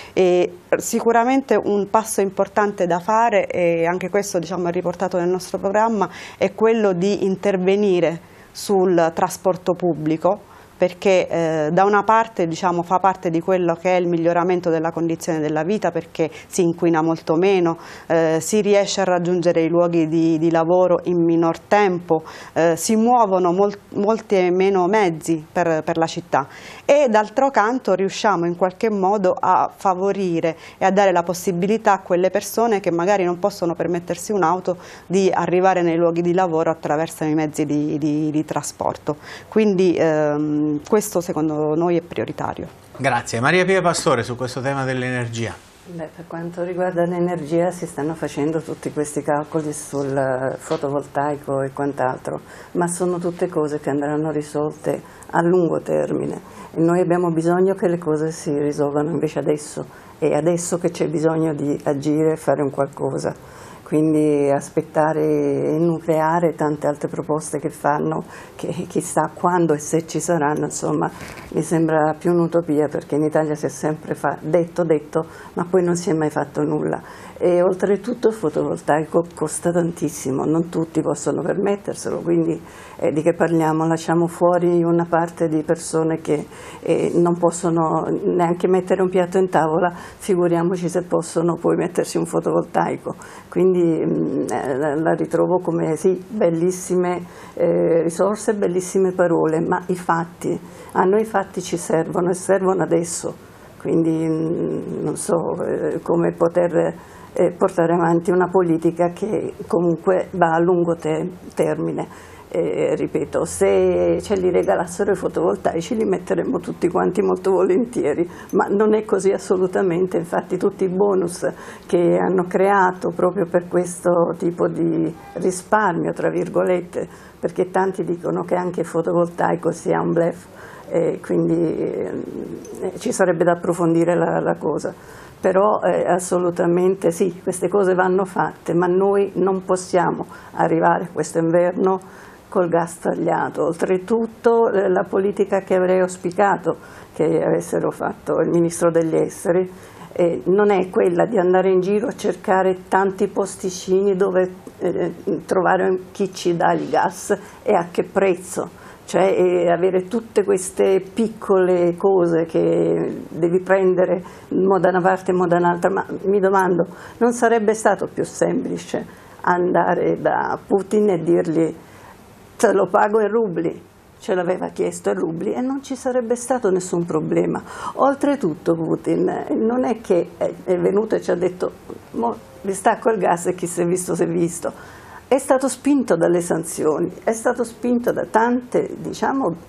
E sicuramente un passo importante da fare, e anche questo diciamo, è riportato nel nostro programma, è quello di intervenire sul trasporto pubblico, perché eh, da una parte diciamo, fa parte di quello che è il miglioramento della condizione della vita, perché si inquina molto meno, eh, si riesce a raggiungere i luoghi di, di lavoro in minor tempo, eh, si muovono mol, molti meno mezzi per, per la città e d'altro canto riusciamo in qualche modo a favorire e a dare la possibilità a quelle persone che magari non possono permettersi un'auto di arrivare nei luoghi di lavoro attraverso i mezzi di, di, di trasporto. Quindi ehm, questo secondo noi è prioritario. Grazie. Maria Pia Pastore su questo tema dell'energia. Beh, per quanto riguarda l'energia si stanno facendo tutti questi calcoli sul fotovoltaico e quant'altro, ma sono tutte cose che andranno risolte a lungo termine e noi abbiamo bisogno che le cose si risolvano invece adesso, è adesso che c'è bisogno di agire e fare un qualcosa. Quindi aspettare il nucleare e tante altre proposte che fanno, che chissà quando e se ci saranno, insomma, mi sembra più un'utopia perché in Italia si è sempre fa, detto, detto, ma poi non si è mai fatto nulla. E oltretutto il fotovoltaico costa tantissimo, non tutti possono permetterselo, quindi eh, di che parliamo? Lasciamo fuori una parte di persone che eh, non possono neanche mettere un piatto in tavola, figuriamoci se possono poi mettersi un fotovoltaico. Quindi mh, eh, la ritrovo come sì, bellissime eh, risorse, bellissime parole, ma i fatti, a noi i fatti ci servono e servono adesso, quindi mh, non so eh, come poter eh, portare avanti una politica che comunque va a lungo te termine. Eh, ripeto, se ce li regalassero i fotovoltaici li metteremmo tutti quanti molto volentieri, ma non è così assolutamente. Infatti tutti i bonus che hanno creato proprio per questo tipo di risparmio, tra virgolette, perché tanti dicono che anche il fotovoltaico sia un bluff, eh, quindi eh, ci sarebbe da approfondire la, la cosa. Però eh, assolutamente sì, queste cose vanno fatte, ma noi non possiamo arrivare questo inverno col gas tagliato. Oltretutto eh, la politica che avrei auspicato che avessero fatto il Ministro degli Esteri eh, non è quella di andare in giro a cercare tanti posticini dove eh, trovare chi ci dà il gas e a che prezzo. Cioè eh, avere tutte queste piccole cose che devi prendere mo da una parte e mo da un'altra, ma mi domando, non sarebbe stato più semplice andare da Putin e dirgli te lo pago in rubli? Ce l'aveva chiesto in rubli e non ci sarebbe stato nessun problema. Oltretutto Putin non è che è venuto e ci ha detto mo distacco il gas e chi si è visto si è visto. È stato spinto dalle sanzioni, è stato spinto da tante, diciamo,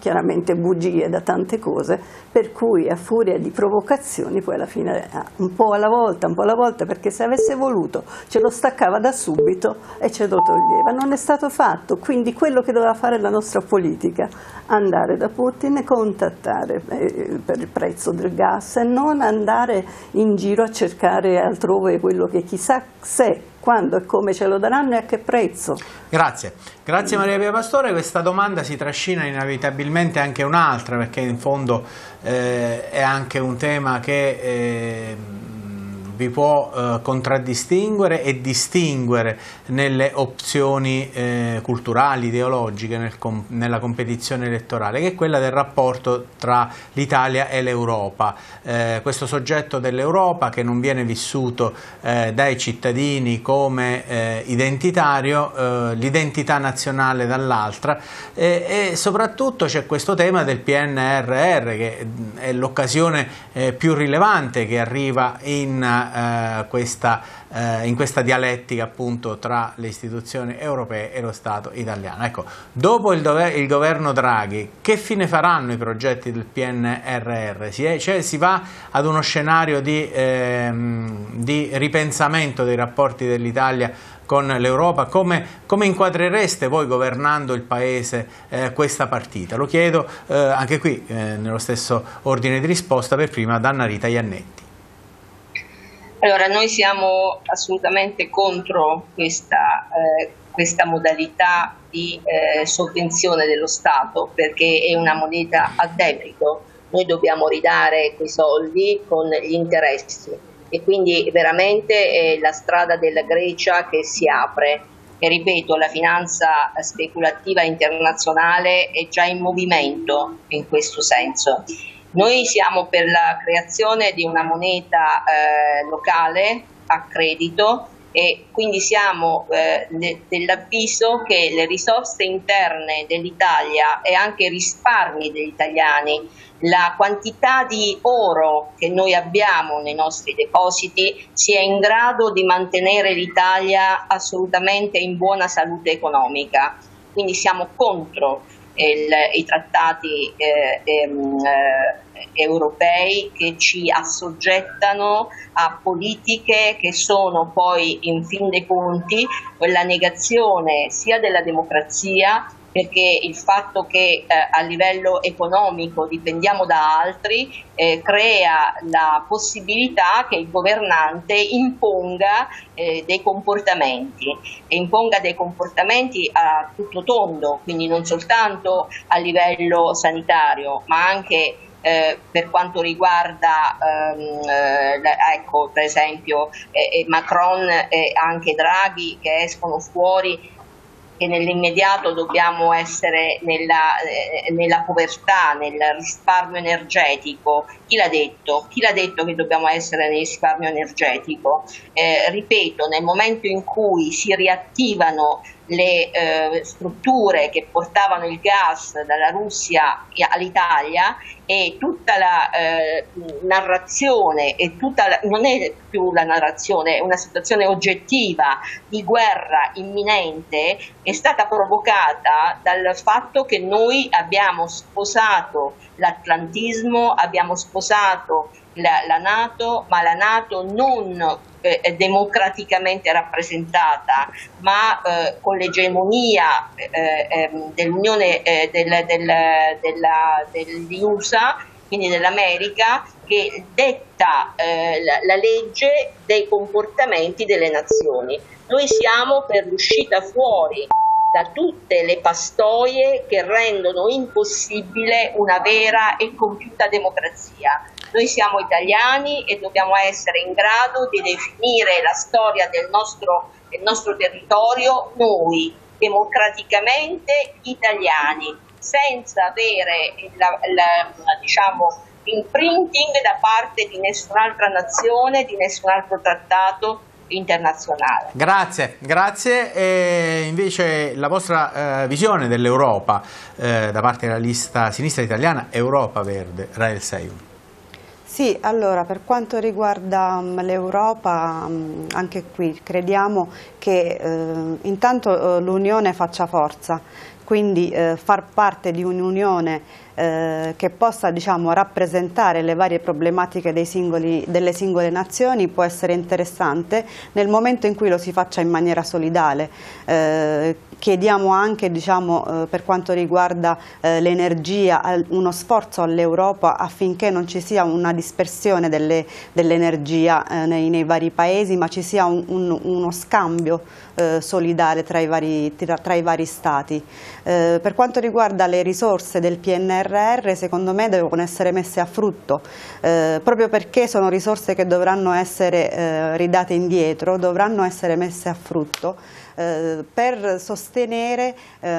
chiaramente bugie da tante cose, per cui a furia di provocazioni poi alla fine un po' alla volta, un po' alla volta, perché se avesse voluto ce lo staccava da subito e ce lo toglieva. Non è stato fatto, quindi quello che doveva fare la nostra politica, andare da Putin e contattare eh, per il prezzo del gas e non andare in giro a cercare altrove quello che chissà se, quando e come ce lo daranno e a che prezzo. Grazie, grazie Maria Pia Pastore. Questa domanda si trascina inevitabilmente anche un'altra, perché in fondo eh, è anche un tema che eh, vi può eh, contraddistinguere e distinguere nelle opzioni eh, culturali, ideologiche, nel com nella competizione elettorale, che è quella del rapporto tra l'Italia e l'Europa. Eh, questo soggetto dell'Europa che non viene vissuto eh, dai cittadini come eh, identitario, eh, l'identità nazionale dall'altra, eh, e soprattutto c'è questo tema del P N R R, che è l'occasione eh, più rilevante che arriva in Uh, questa, uh, in questa dialettica appunto tra le istituzioni europee e lo Stato italiano. Ecco, dopo il, il governo Draghi, che fine faranno i progetti del P N R R? Si, è, cioè, si va ad uno scenario di, ehm, di ripensamento dei rapporti dell'Italia con l'Europa? Come, come inquadrereste voi, governando il Paese, eh, questa partita? Lo chiedo eh, anche qui eh, nello stesso ordine di risposta, per prima ad Anna Rita Iannetti. Allora, noi siamo assolutamente contro questa, eh, questa modalità di eh, sovvenzione dello Stato, perché è una moneta a debito. Noi dobbiamo ridare quei soldi con gli interessi e quindi veramente è la strada della Grecia che si apre. E ripeto, la finanza speculativa internazionale è già in movimento in questo senso. Noi siamo per la creazione di una moneta eh, locale a credito e quindi siamo eh, dell'avviso che le risorse interne dell'Italia e anche i risparmi degli italiani, la quantità di oro che noi abbiamo nei nostri depositi sia in grado di mantenere l'Italia assolutamente in buona salute economica. Quindi siamo contro il, i trattati eh, ehm, eh, europei che ci assoggettano a politiche che sono poi in fin dei conti la negazione sia della democrazia, perché il fatto che eh, a livello economico dipendiamo da altri eh, crea la possibilità che il governante imponga eh, dei comportamenti e imponga dei comportamenti a tutto tondo, quindi non soltanto a livello sanitario ma anche Eh, per quanto riguarda ehm, eh, ecco, per esempio eh, Macron e anche Draghi che escono fuori che nell'immediato dobbiamo essere nella, eh, nella povertà, nel risparmio energetico. Chi l'ha detto? Chi l'ha detto che dobbiamo essere nel risparmio energetico? Eh, ripeto, nel momento in cui si riattivano le eh, strutture che portavano il gas dalla Russia all'Italia e tutta la eh, narrazione e tutta la, non è più la narrazione, è una situazione oggettiva di guerra imminente, è stata provocata dal fatto che noi abbiamo sposato l'atlantismo, abbiamo sposato la, la NATO, ma la NATO non eh, democraticamente rappresentata, ma eh, con l'egemonia eh, dell'Unione eh, del, del, della, degli U S A, quindi dell'America, che detta eh, la, la legge dei comportamenti delle nazioni. Noi siamo per l'uscita fuori da tutte le pastoie che rendono impossibile una vera e compiuta democrazia. Noi siamo italiani e dobbiamo essere in grado di definire la storia del nostro, del nostro territorio noi, democraticamente italiani, senza avere la, la, diciamo, l'imprinting da parte di nessun'altra nazione, di nessun altro trattato internazionale. Grazie, grazie. E invece la vostra eh, visione dell'Europa eh, da parte della lista sinistra italiana Europa Verde, Rael Seiun. Sì, allora per quanto riguarda um, l'Europa, um, anche qui crediamo che uh, intanto uh, l'Unione faccia forza, quindi eh, far parte di un'unione eh, che possa, diciamo, rappresentare le varie problematiche dei singoli, delle singole nazioni può essere interessante nel momento in cui lo si faccia in maniera solidale. Eh, chiediamo anche, diciamo, eh, per quanto riguarda eh, l'energia, uno sforzo all'Europa affinché non ci sia una dispersione dell'energia eh, nei, nei vari paesi, ma ci sia un, un, uno scambio eh, solidale tra i vari, tra, tra i vari stati. Eh, per quanto riguarda le risorse del P N R R, secondo me devono essere messe a frutto, eh, proprio perché sono risorse che dovranno essere eh, ridate indietro, dovranno essere messe a frutto eh, per sostenere,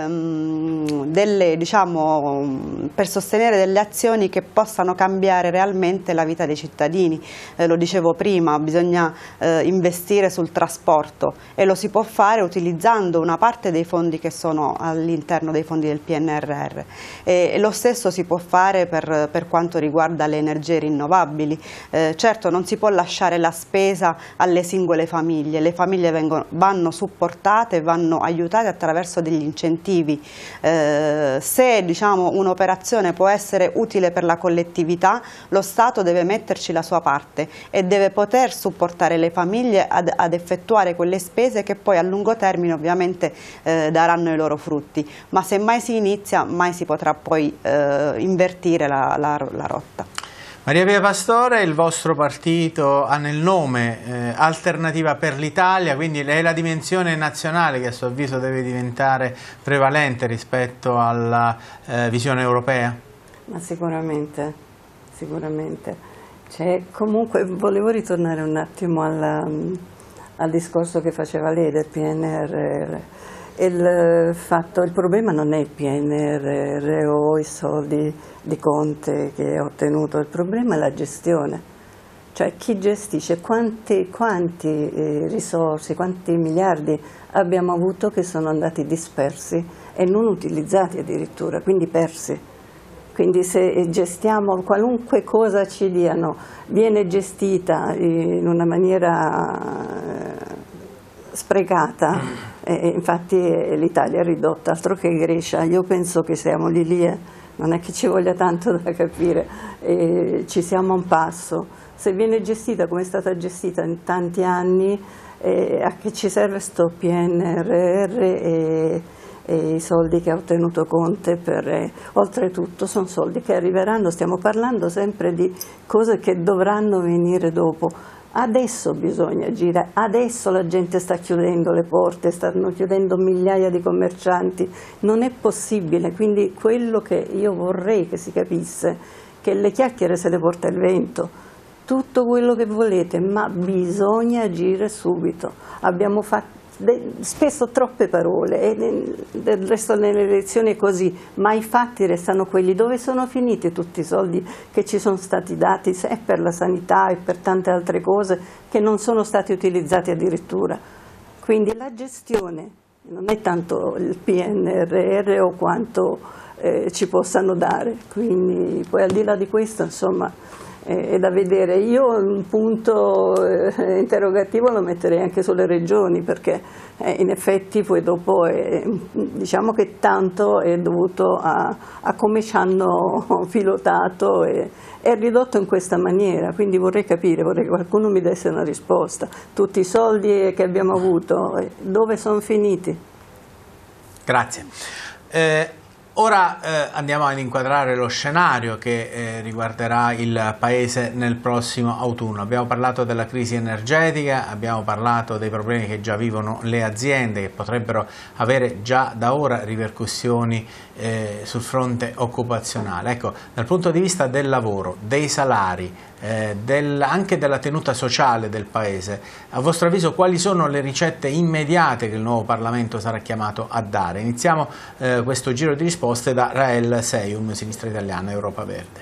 ehm, delle, diciamo, per sostenere delle azioni che possano cambiare realmente la vita dei cittadini. Eh, lo dicevo prima, bisogna eh, investire sul trasporto e lo si può fare utilizzando una parte dei fondi che sono all'interno dei fondi del P N R R, e, e lo stesso si può fare per, per quanto riguarda le energie rinnovabili. Eh, certo, non si può lasciare la spesa alle singole famiglie, le famiglie vengono, vanno supportate, vanno aiutate attraverso degli incentivi. Eh, se, diciamo, un'operazione può essere utile per la collettività, lo Stato deve metterci la sua parte e deve poter supportare le famiglie ad, ad effettuare quelle spese che poi a lungo termine ovviamente eh, daranno i loro frutti, ma se mai si inizia mai si potrà poi eh, invertire la, la, la rotta. Maria Pia Pastore, il vostro partito ha nel nome eh, Alternativa per l'Italia, quindi è la dimensione nazionale che a suo avviso deve diventare prevalente rispetto alla eh, visione europea? Ma sicuramente, sicuramente. Cioè, comunque volevo ritornare un attimo alla, al discorso che faceva lei del P N R R. Il, fatto, il problema non è il P N R R o i soldi di Conte che ha ottenuto, il problema è la gestione, cioè chi gestisce, quanti, quanti eh, risorse, quanti miliardi abbiamo avuto che sono andati dispersi e non utilizzati addirittura, quindi persi. Quindi se gestiamo qualunque cosa ci diano, viene gestita in una maniera sprecata, e infatti l'Italia è ridotta, altro che Grecia. Io penso che siamo lì lì, eh. Non è che ci voglia tanto da capire, eh, ci siamo a un passo. Se viene gestita come è stata gestita in tanti anni, eh, a che ci serve sto P N R R e, e i soldi che ha ottenuto Conte? Per, eh, oltretutto sono soldi che arriveranno, stiamo parlando sempre di cose che dovranno venire dopo. Adesso bisogna agire, adesso la gente sta chiudendo le porte, stanno chiudendo migliaia di commercianti, non è possibile, quindi quello che io vorrei che si capisse, che le chiacchiere se le porta il vento, tutto quello che volete, ma bisogna agire subito. Abbiamo fatto spesso troppe parole e del resto nelle elezioni è così, ma i fatti restano quelli. Dove sono finiti tutti i soldi che ci sono stati dati e per la sanità e per tante altre cose che non sono stati utilizzati addirittura? Quindi la gestione non è tanto il P N R R o quanto eh, ci possano dare, quindi poi al di là di questo, insomma, è da vedere. Io un punto eh, interrogativo lo metterei anche sulle regioni, perché eh, in effetti poi dopo è, diciamo che tanto è dovuto a, a come ci hanno pilotato e è ridotto in questa maniera, quindi vorrei capire, vorrei che qualcuno mi desse una risposta. Tutti i soldi che abbiamo avuto, dove sono finiti? Grazie. Eh... Ora eh, andiamo ad inquadrare lo scenario che eh, riguarderà il Paese nel prossimo autunno. Abbiamo parlato della crisi energetica, abbiamo parlato dei problemi che già vivono le aziende, che potrebbero avere già da ora ripercussioni eh, sul fronte occupazionale. Ecco, dal punto di vista del lavoro, dei salari, eh, del, anche della tenuta sociale del Paese, a vostro avviso quali sono le ricette immediate che il nuovo Parlamento sarà chiamato a dare? Iniziamo eh, questo giro di risposte da Rael Seium, Sinistra Italiana, Europa Verde.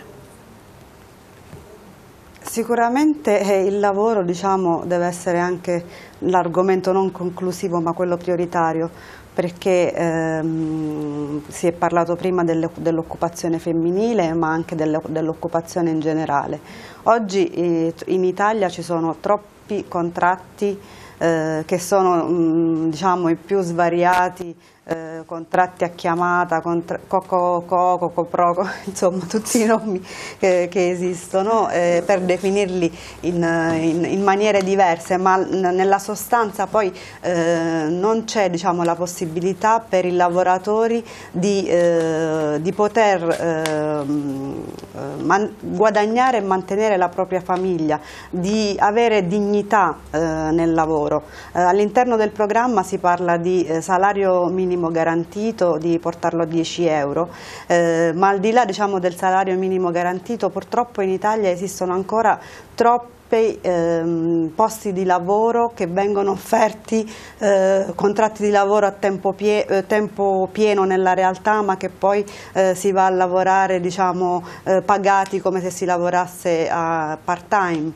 Sicuramente il lavoro, diciamo, deve essere anche l'argomento non conclusivo ma quello prioritario, perché ehm, si è parlato prima dell'occupazione femminile ma anche dell'occupazione in generale. Oggi eh, in Italia ci sono troppi contratti eh, che sono mh, diciamo, i più svariati eh, contratti a chiamata, contra coco, coco, coproco, insomma tutti i nomi che, che esistono eh, per definirli in, in, in maniere diverse, ma nella sostanza poi eh, non c'è, diciamo, la possibilità per i lavoratori di, eh, di poter eh, man guadagnare e mantenere la propria famiglia, di avere dignità eh, nel lavoro. Eh, all'interno del programma si parla di eh, salario minimo garantito, di portarlo a dieci euro, eh, ma al di là, diciamo, del salario minimo garantito, purtroppo in Italia esistono ancora troppi Ehm, posti di lavoro che vengono offerti, eh, contratti di lavoro a tempo, pie eh, tempo pieno nella realtà, ma che poi eh, si va a lavorare, diciamo, eh, pagati come se si lavorasse a part time,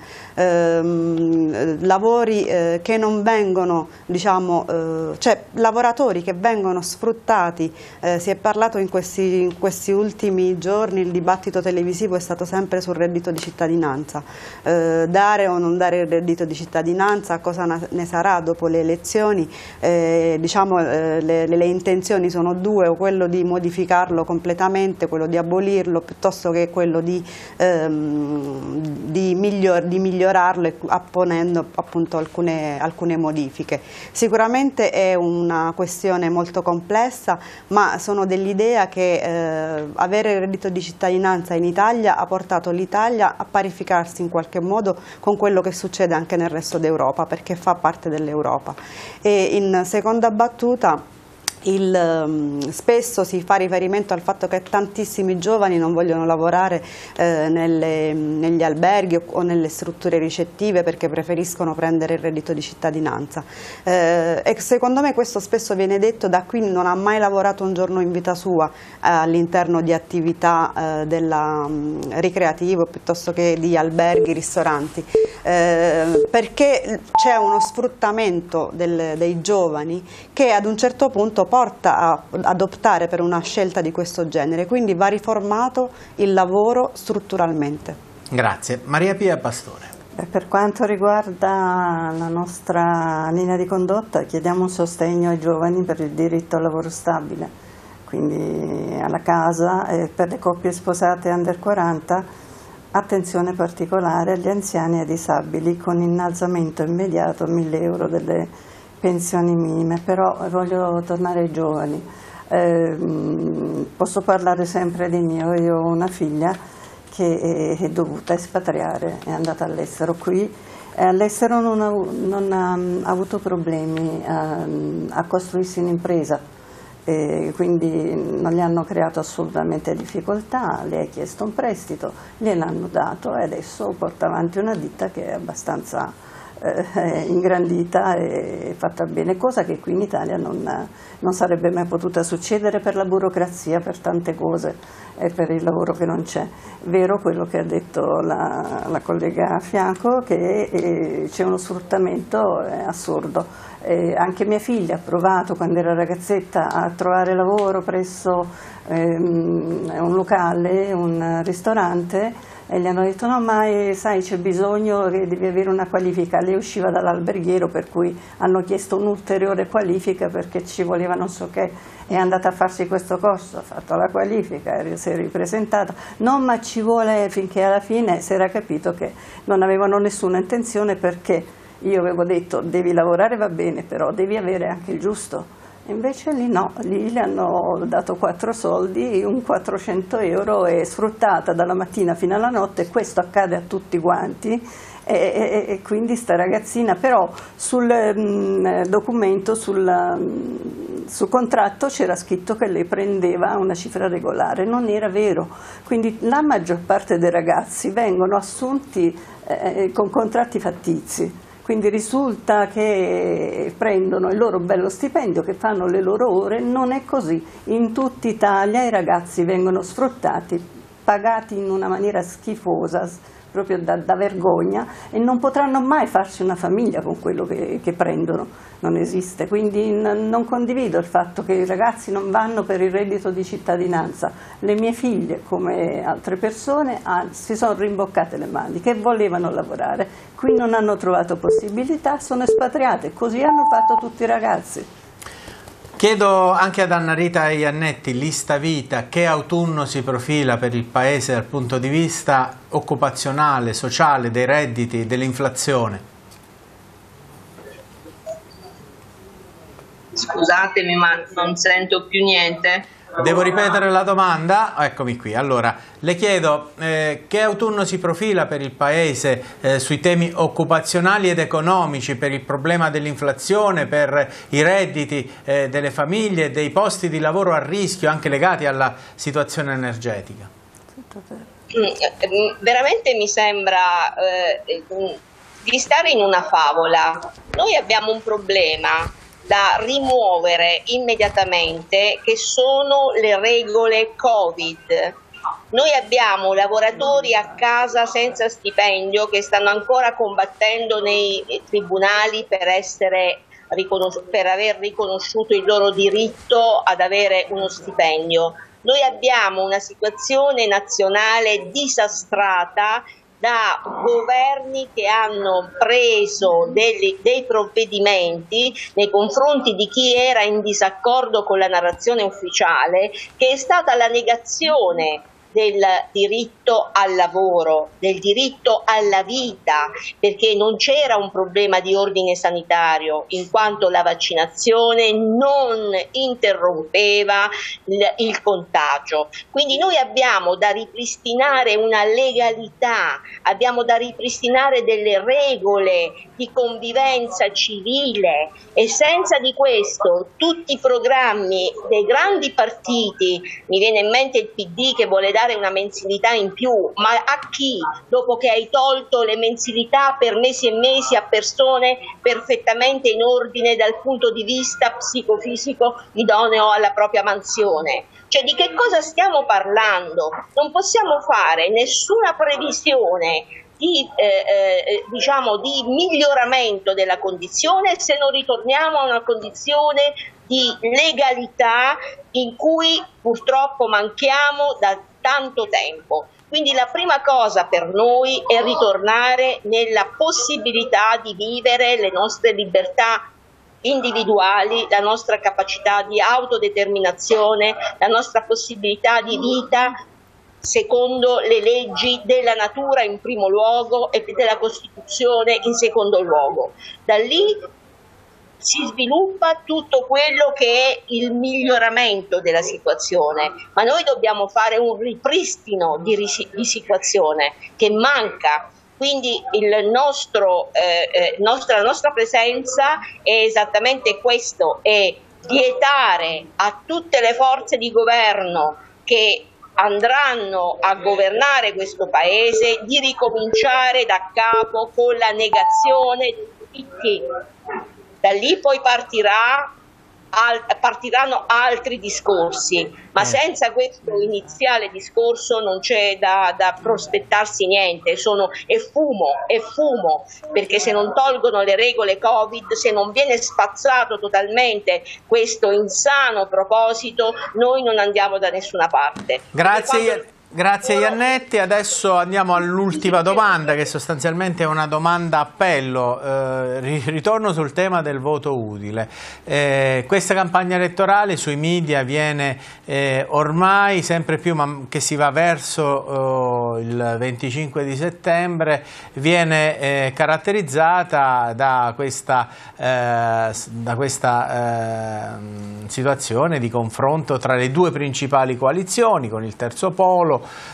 eh, lavori eh, che non vengono, diciamo, eh, cioè lavoratori che vengono sfruttati. Eh, si è parlato in questi, in questi ultimi giorni, il dibattito televisivo è stato sempre sul reddito di cittadinanza. Eh, dare o non dare il reddito di cittadinanza, cosa ne sarà dopo le elezioni, eh, diciamo, eh, le, le intenzioni sono due: o quello di modificarlo completamente, quello di abolirlo, piuttosto che quello di, ehm, di, miglior, di migliorarlo apponendo appunto alcune, alcune modifiche. Sicuramente è una questione molto complessa, ma sono dell'idea che eh, avere il reddito di cittadinanza in Italia ha portato l'Italia a parificarsi in qualche modo con quello che succede anche nel resto d'Europa, perché fa parte dell'Europa. E in seconda battuta, Il, um, spesso si fa riferimento al fatto che tantissimi giovani non vogliono lavorare eh, nelle, negli alberghi o, o nelle strutture ricettive perché preferiscono prendere il reddito di cittadinanza, eh, e secondo me questo spesso viene detto da chi non ha mai lavorato un giorno in vita sua eh, all'interno di attività eh, della, um, ricreativo piuttosto che di alberghi, ristoranti, eh, perché c'è uno sfruttamento del, dei giovani che ad un certo punto porta a, ad optare per una scelta di questo genere, quindi va riformato il lavoro strutturalmente. Grazie. Maria Pia Pastore. Per quanto riguarda la nostra linea di condotta, chiediamo un sostegno ai giovani per il diritto al lavoro stabile, quindi alla casa, e per le coppie sposate under quaranta, attenzione particolare agli anziani e ai disabili con innalzamento immediato a mille euro delle pensioni minime. Però voglio tornare ai giovani. Eh, posso parlare sempre di mio, io ho una figlia che è dovuta espatriare, è andata all'estero. Qui all'estero non, ha, non ha avuto problemi a, a costruirsi un'impresa, e quindi non gli hanno creato assolutamente difficoltà, le ha chiesto un prestito, gliel'hanno dato e adesso porta avanti una ditta che è abbastanza Eh, ingrandita e fatta bene, cosa che qui in Italia non, non sarebbe mai potuta succedere per la burocrazia, per tante cose e per il lavoro che non c'è. Vero quello che ha detto la, la collega a fianco, che eh, c'è uno sfruttamento eh, assurdo. Eh, anche mia figlia ha provato quando era ragazzetta a trovare lavoro presso ehm, un locale, un ristorante, e gli hanno detto no, ma eh, sai, c'è bisogno che devi avere una qualifica. Lei usciva dall'alberghiero, per cui hanno chiesto un'ulteriore qualifica perché ci voleva non so che, è andata a farsi questo corso, ha fatto la qualifica, si è ripresentata, no ma ci vuole, finché alla fine si era capito che non avevano nessuna intenzione, perché io avevo detto devi lavorare, va bene, però devi avere anche il giusto. Invece lì no, lì le hanno dato quattro soldi, un quattrocento euro, e sfruttata dalla mattina fino alla notte. Questo accade a tutti quanti, e, e, e quindi sta ragazzina, però sul mh, documento, sul, mh, sul contratto c'era scritto che lei prendeva una cifra regolare, non era vero. Quindi la maggior parte dei ragazzi vengono assunti eh, con contratti fattizi. Quindi risulta che prendono il loro bello stipendio, che fanno le loro ore. Non è così. In tutta Italia i ragazzi vengono sfruttati, pagati in una maniera schifosa, proprio da, da vergogna, e non potranno mai farsi una famiglia con quello che, che prendono. Non esiste. Quindi non condivido il fatto che i ragazzi non vanno per il reddito di cittadinanza. Le mie figlie, come altre persone, ah, si sono rimboccate le maniche, volevano lavorare, qui non hanno trovato possibilità, sono espatriate, così hanno fatto tutti i ragazzi. Chiedo anche ad Anna Rita Iannetti, lista vita, che autunno si profila per il Paese dal punto di vista occupazionale, sociale, dei redditi, dell'inflazione? Scusatemi, ma non sento più niente. Devo ripetere la domanda? Eccomi qui. Allora, le chiedo eh, che autunno si profila per il Paese eh, sui temi occupazionali ed economici, per il problema dell'inflazione, per i redditi eh, delle famiglie, dei posti di lavoro a rischio anche legati alla situazione energetica. Veramente mi sembra eh, di stare in una favola. Noi abbiamo un problema da rimuovere immediatamente, che sono le regole Covid. Noi abbiamo lavoratori a casa senza stipendio che stanno ancora combattendo nei tribunali per essere per aver riconosciuto il loro diritto ad avere uno stipendio. Noi abbiamo una situazione nazionale disastrata da governi che hanno preso dei, dei provvedimenti nei confronti di chi era in disaccordo con la narrazione ufficiale, che è stata la negazione del diritto al lavoro, del diritto alla vita, perché non c'era un problema di ordine sanitario, in quanto la vaccinazione non interrompeva il, il contagio. Quindi noi abbiamo da ripristinare una legalità, abbiamo da ripristinare delle regole di convivenza civile, e senza di questo tutti i programmi dei grandi partiti, mi viene in mente il P D che vuole dare una mensilità in più, ma a chi? Dopo che hai tolto le mensilità per mesi e mesi a persone perfettamente in ordine dal punto di vista psicofisico idoneo alla propria mansione. Cioè, di che cosa stiamo parlando? Non possiamo fare nessuna previsione di, eh, eh, diciamo, di miglioramento della condizione se non ritorniamo a una condizione di legalità in cui purtroppo manchiamo da tanto tempo. Quindi la prima cosa per noi è ritornare nella possibilità di vivere le nostre libertà individuali, la nostra capacità di autodeterminazione, la nostra possibilità di vita secondo le leggi della natura in primo luogo e della Costituzione in secondo luogo. Da lì si sviluppa tutto quello che è il miglioramento della situazione, ma noi dobbiamo fare un ripristino di, di situazione che manca. Quindi il nostro, eh, eh, nostra, la nostra presenza è esattamente questo, è vietare a tutte le forze di governo che andranno a governare questo Paese di ricominciare da capo con la negazione di diritti. Da lì poi partirà, al, partiranno altri discorsi, ma senza questo iniziale discorso non c'è da, da prospettarsi niente. Sono, è fumo, è fumo, perché se non tolgono le regole Covid, se non viene spazzato totalmente questo insano proposito, noi non andiamo da nessuna parte. Grazie. Grazie Iannetti, adesso andiamo all'ultima domanda, che sostanzialmente è una domanda appello, eh, ritorno sul tema del voto utile. Eh, questa campagna elettorale sui media viene eh, ormai sempre più, ma che si va verso eh, il venticinque di settembre, viene eh, caratterizzata da questa, eh, da questa eh, situazione di confronto tra le due principali coalizioni, con il terzo polo,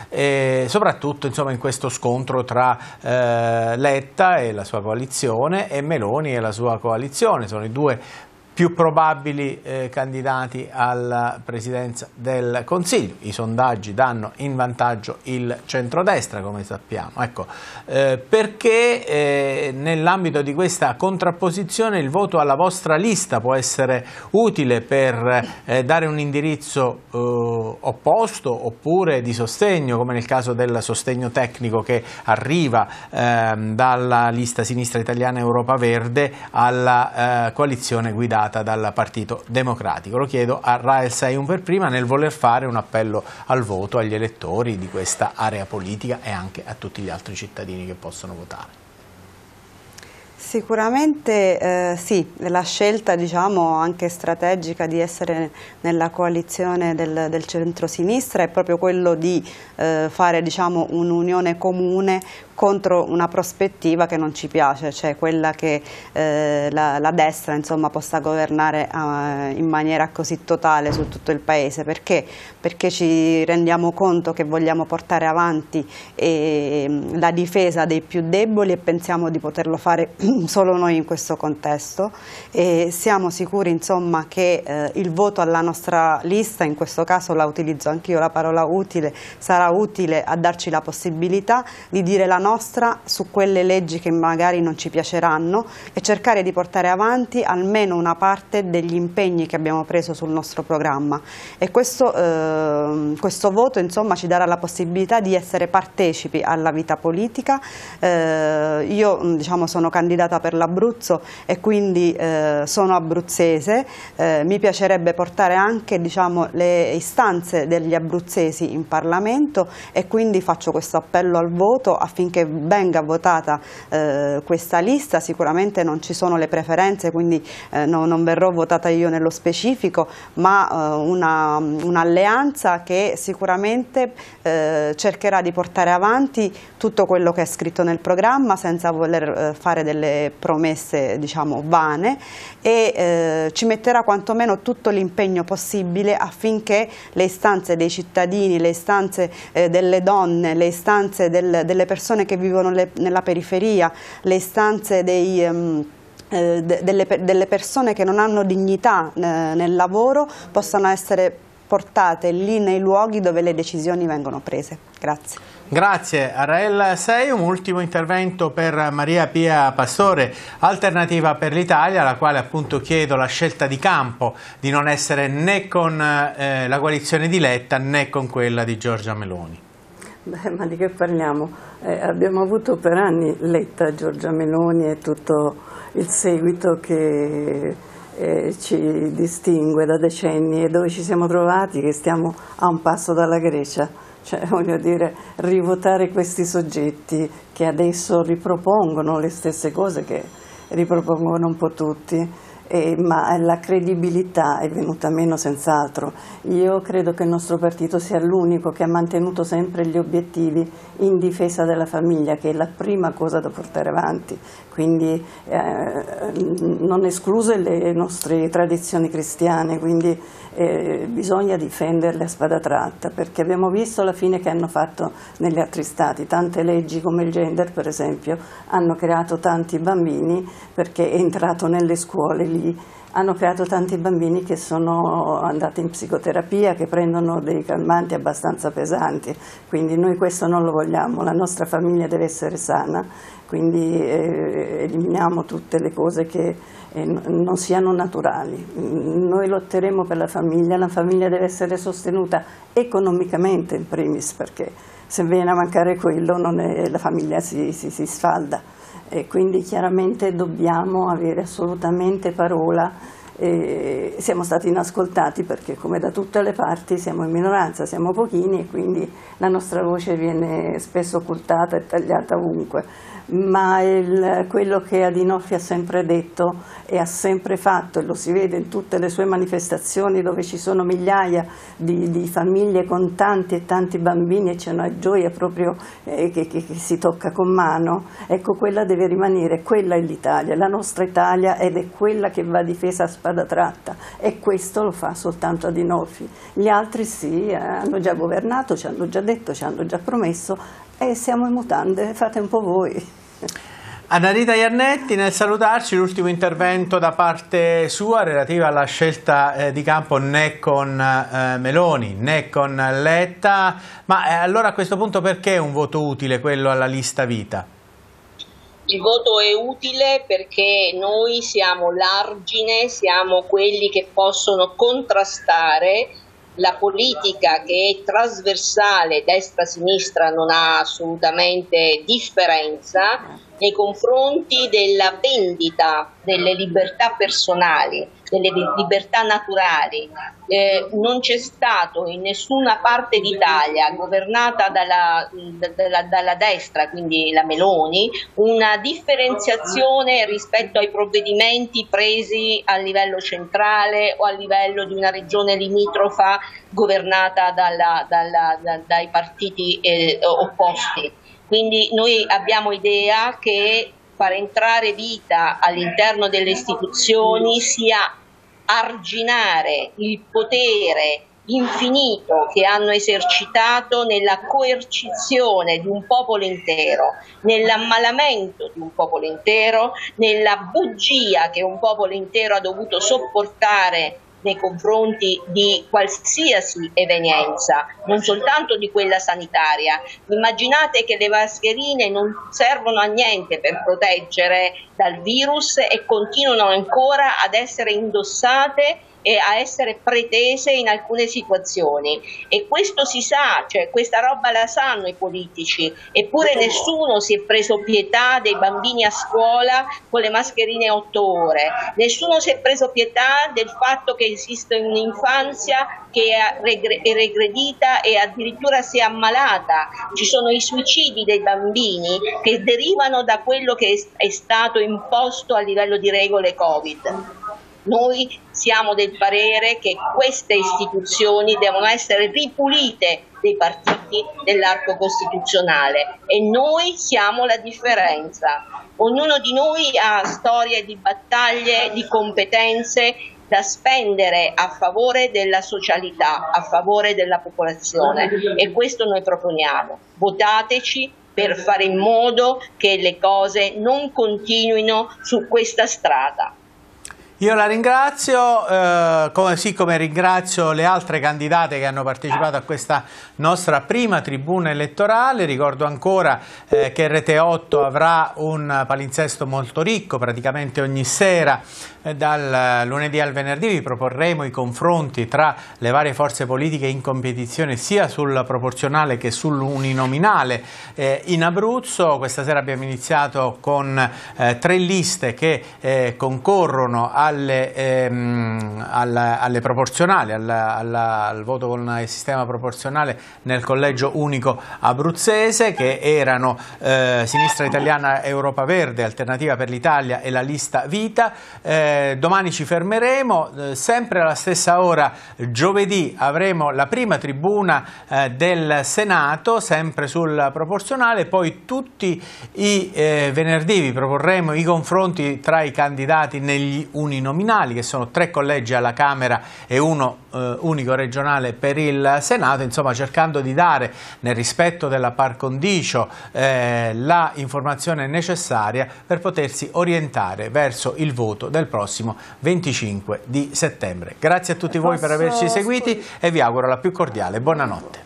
e soprattutto insomma in questo scontro tra eh, Letta e la sua coalizione e Meloni e la sua coalizione. Sono i due più probabili eh, candidati alla presidenza del Consiglio. I sondaggi danno in vantaggio il centrodestra, come sappiamo. Ecco, eh, perché eh, nell'ambito di questa contrapposizione il voto alla vostra lista può essere utile per eh, dare un indirizzo eh, opposto oppure di sostegno, come nel caso del sostegno tecnico che arriva eh, dalla lista Sinistra Italiana Europa Verde alla eh, coalizione guidata dal Partito Democratico. Lo chiedo a Rael Seiun per prima, nel voler fare un appello al voto agli elettori di questa area politica e anche a tutti gli altri cittadini che possono votare. Sì. sicuramente eh, sì, la scelta diciamo anche strategica di essere nella coalizione del, del centro-sinistra è proprio quello di eh, fare diciamo un'unione comune contro una prospettiva che non ci piace, cioè quella che eh, la, la destra insomma, possa governare eh, in maniera così totale su tutto il Paese. Perché? Perché ci rendiamo conto che vogliamo portare avanti eh, la difesa dei più deboli e pensiamo di poterlo fare solo noi in questo contesto, e siamo sicuri insomma, che eh, il voto alla nostra lista, in questo caso la utilizzo anch'io la parola utile, sarà utile a darci la possibilità di dire la nostra su quelle leggi che magari non ci piaceranno e cercare di portare avanti almeno una parte degli impegni che abbiamo preso sul nostro programma, e questo, eh, questo voto insomma, ci darà la possibilità di essere partecipi alla vita politica. Eh, io diciamo, sono candidata per l'Abruzzo e quindi eh, sono abruzzese, eh, mi piacerebbe portare anche diciamo, le istanze degli abruzzesi in Parlamento, e quindi faccio questo appello al voto affinché che venga votata eh, questa lista. Sicuramente non ci sono le preferenze, quindi eh, no, non verrò votata io nello specifico, ma eh, una, un'alleanza che sicuramente eh, cercherà di portare avanti tutto quello che è scritto nel programma senza voler eh, fare delle promesse diciamo vane, e eh, ci metterà quantomeno tutto l'impegno possibile affinché le istanze dei cittadini, le istanze eh, delle donne, le istanze del, delle persone che vivono le, nella periferia, le istanze dei, um, eh, de, delle, delle persone che non hanno dignità eh, nel lavoro possano essere portate lì nei luoghi dove le decisioni vengono prese. Grazie. Grazie a Rael Sei. Un ultimo intervento per Maria Pia Pastore, Alternativa per l'Italia, alla quale appunto chiedo la scelta di campo di non essere né con eh, la coalizione di Letta né con quella di Giorgia Meloni. Beh, ma di che parliamo? Eh, abbiamo avuto per anni Letta, Giorgia Meloni e tutto il seguito che eh, ci distingue da decenni, e dove ci siamo trovati che stiamo a un passo dalla Grecia. Cioè, voglio dire, rivotare questi soggetti che adesso ripropongono le stesse cose che ripropongono un po' tutti. Eh, ma la credibilità è venuta meno senz'altro. Io credo che il nostro partito sia l'unico che ha mantenuto sempre gli obiettivi in difesa della famiglia, che è la prima cosa da portare avanti, quindi eh, non escluse le nostre tradizioni cristiane, quindi eh, bisogna difenderle a spada tratta, perché abbiamo visto la fine che hanno fatto negli altri stati. Tante leggi come il gender, per esempio, hanno creato tanti bambini, perché è entrato nelle scuole lì, hanno creato tanti bambini che sono andati in psicoterapia, che prendono dei calmanti abbastanza pesanti, quindi noi questo non lo vogliamo, la nostra famiglia deve essere sana, quindi eh, eliminiamo tutte le cose che eh, non siano naturali. Noi lotteremo per la famiglia, la famiglia deve essere sostenuta economicamente in primis, perché se viene a mancare quello non è, la famiglia si, si, si sfalda. E quindi chiaramente dobbiamo avere assolutamente parola. E siamo stati inascoltati perché, come da tutte le parti, siamo in minoranza, siamo pochini, e quindi la nostra voce viene spesso occultata e tagliata ovunque. Ma il, quello che Adinolfi ha sempre detto e ha sempre fatto, e lo si vede in tutte le sue manifestazioni dove ci sono migliaia di, di famiglie con tanti e tanti bambini, e c'è una gioia proprio eh, che, che, che si tocca con mano, ecco, quella deve rimanere, quella è l'Italia, la nostra Italia, ed è quella che va difesa a spada tratta, e questo lo fa soltanto Adinolfi. Gli altri sì, eh, hanno già governato, ci hanno già detto, ci hanno già promesso, e siamo in mutande, fate un po' voi. Annarita Iannetti, nel salutarci, l'ultimo intervento da parte sua relativa alla scelta eh, di campo né con eh, Meloni né con Letta, ma eh, allora a questo punto perché è un voto utile quello alla lista Vita? Il voto è utile perché noi siamo l'argine, siamo quelli che possono contrastare la politica che è trasversale, destra-sinistra non ha assolutamente differenza, nei confronti della vendita delle libertà personali, delle libertà naturali. Eh, non c'è stato in nessuna parte d'Italia governata dalla, dalla, dalla destra, quindi la Meloni, una differenziazione rispetto ai provvedimenti presi a livello centrale o a livello di una regione limitrofa governata dalla, dalla, da, dai partiti eh, opposti. Quindi noi abbiamo idea che far entrare vita all'interno delle istituzioni sia arginare il potere infinito che hanno esercitato nella coercizione di un popolo intero, nell'ammalamento di un popolo intero, nella bugia che un popolo intero ha dovuto sopportare nei confronti di qualsiasi evenienza, non soltanto di quella sanitaria. Immaginate che le mascherine non servono a niente per proteggere dal virus e continuano ancora ad essere indossate e a essere pretese in alcune situazioni, e questo si sa, cioè questa roba la sanno i politici, eppure nessuno si è preso pietà dei bambini a scuola con le mascherine otto ore, nessuno si è preso pietà del fatto che esiste un'infanzia che è regredita e addirittura si è ammalata, ci sono i suicidi dei bambini che derivano da quello che è stato imposto a livello di regole Covid. Noi siamo del parere che queste istituzioni devono essere ripulite dei partiti dell'arco costituzionale e noi siamo la differenza. Ognuno di noi ha storie di battaglie, di competenze da spendere a favore della socialità, a favore della popolazione, e questo noi proponiamo. Votateci per fare in modo che le cose non continuino su questa strada. Io la ringrazio, eh, come, sì, come ringrazio le altre candidate che hanno partecipato a questa nostra prima tribuna elettorale. Ricordo ancora eh, che R T otto avrà un palinsesto molto ricco, praticamente ogni sera, eh, dal lunedì al venerdì. Vi proporremo i confronti tra le varie forze politiche in competizione sia sul proporzionale che sull'uninominale eh, in Abruzzo. Questa sera abbiamo iniziato con eh, tre liste che eh, concorrono a Alle, ehm, alla, alle proporzionali, alla, alla, al voto con il sistema proporzionale nel collegio unico abruzzese, che erano eh, Sinistra Italiana Europa Verde, Alternativa per l'Italia e la lista Vita. Eh, domani ci fermeremo, eh, sempre alla stessa ora, giovedì avremo la prima tribuna eh, del Senato, sempre sul proporzionale, poi tutti i eh, venerdì vi proporremo i confronti tra i candidati negli uninominali, che sono tre collegi alla Camera e uno eh, unico regionale per il Senato, insomma cercando di dare, nel rispetto della par condicio, eh, la informazione necessaria per potersi orientare verso il voto del prossimo venticinque di settembre. Grazie a tutti voi per averci seguiti e vi auguro la più cordiale buonanotte.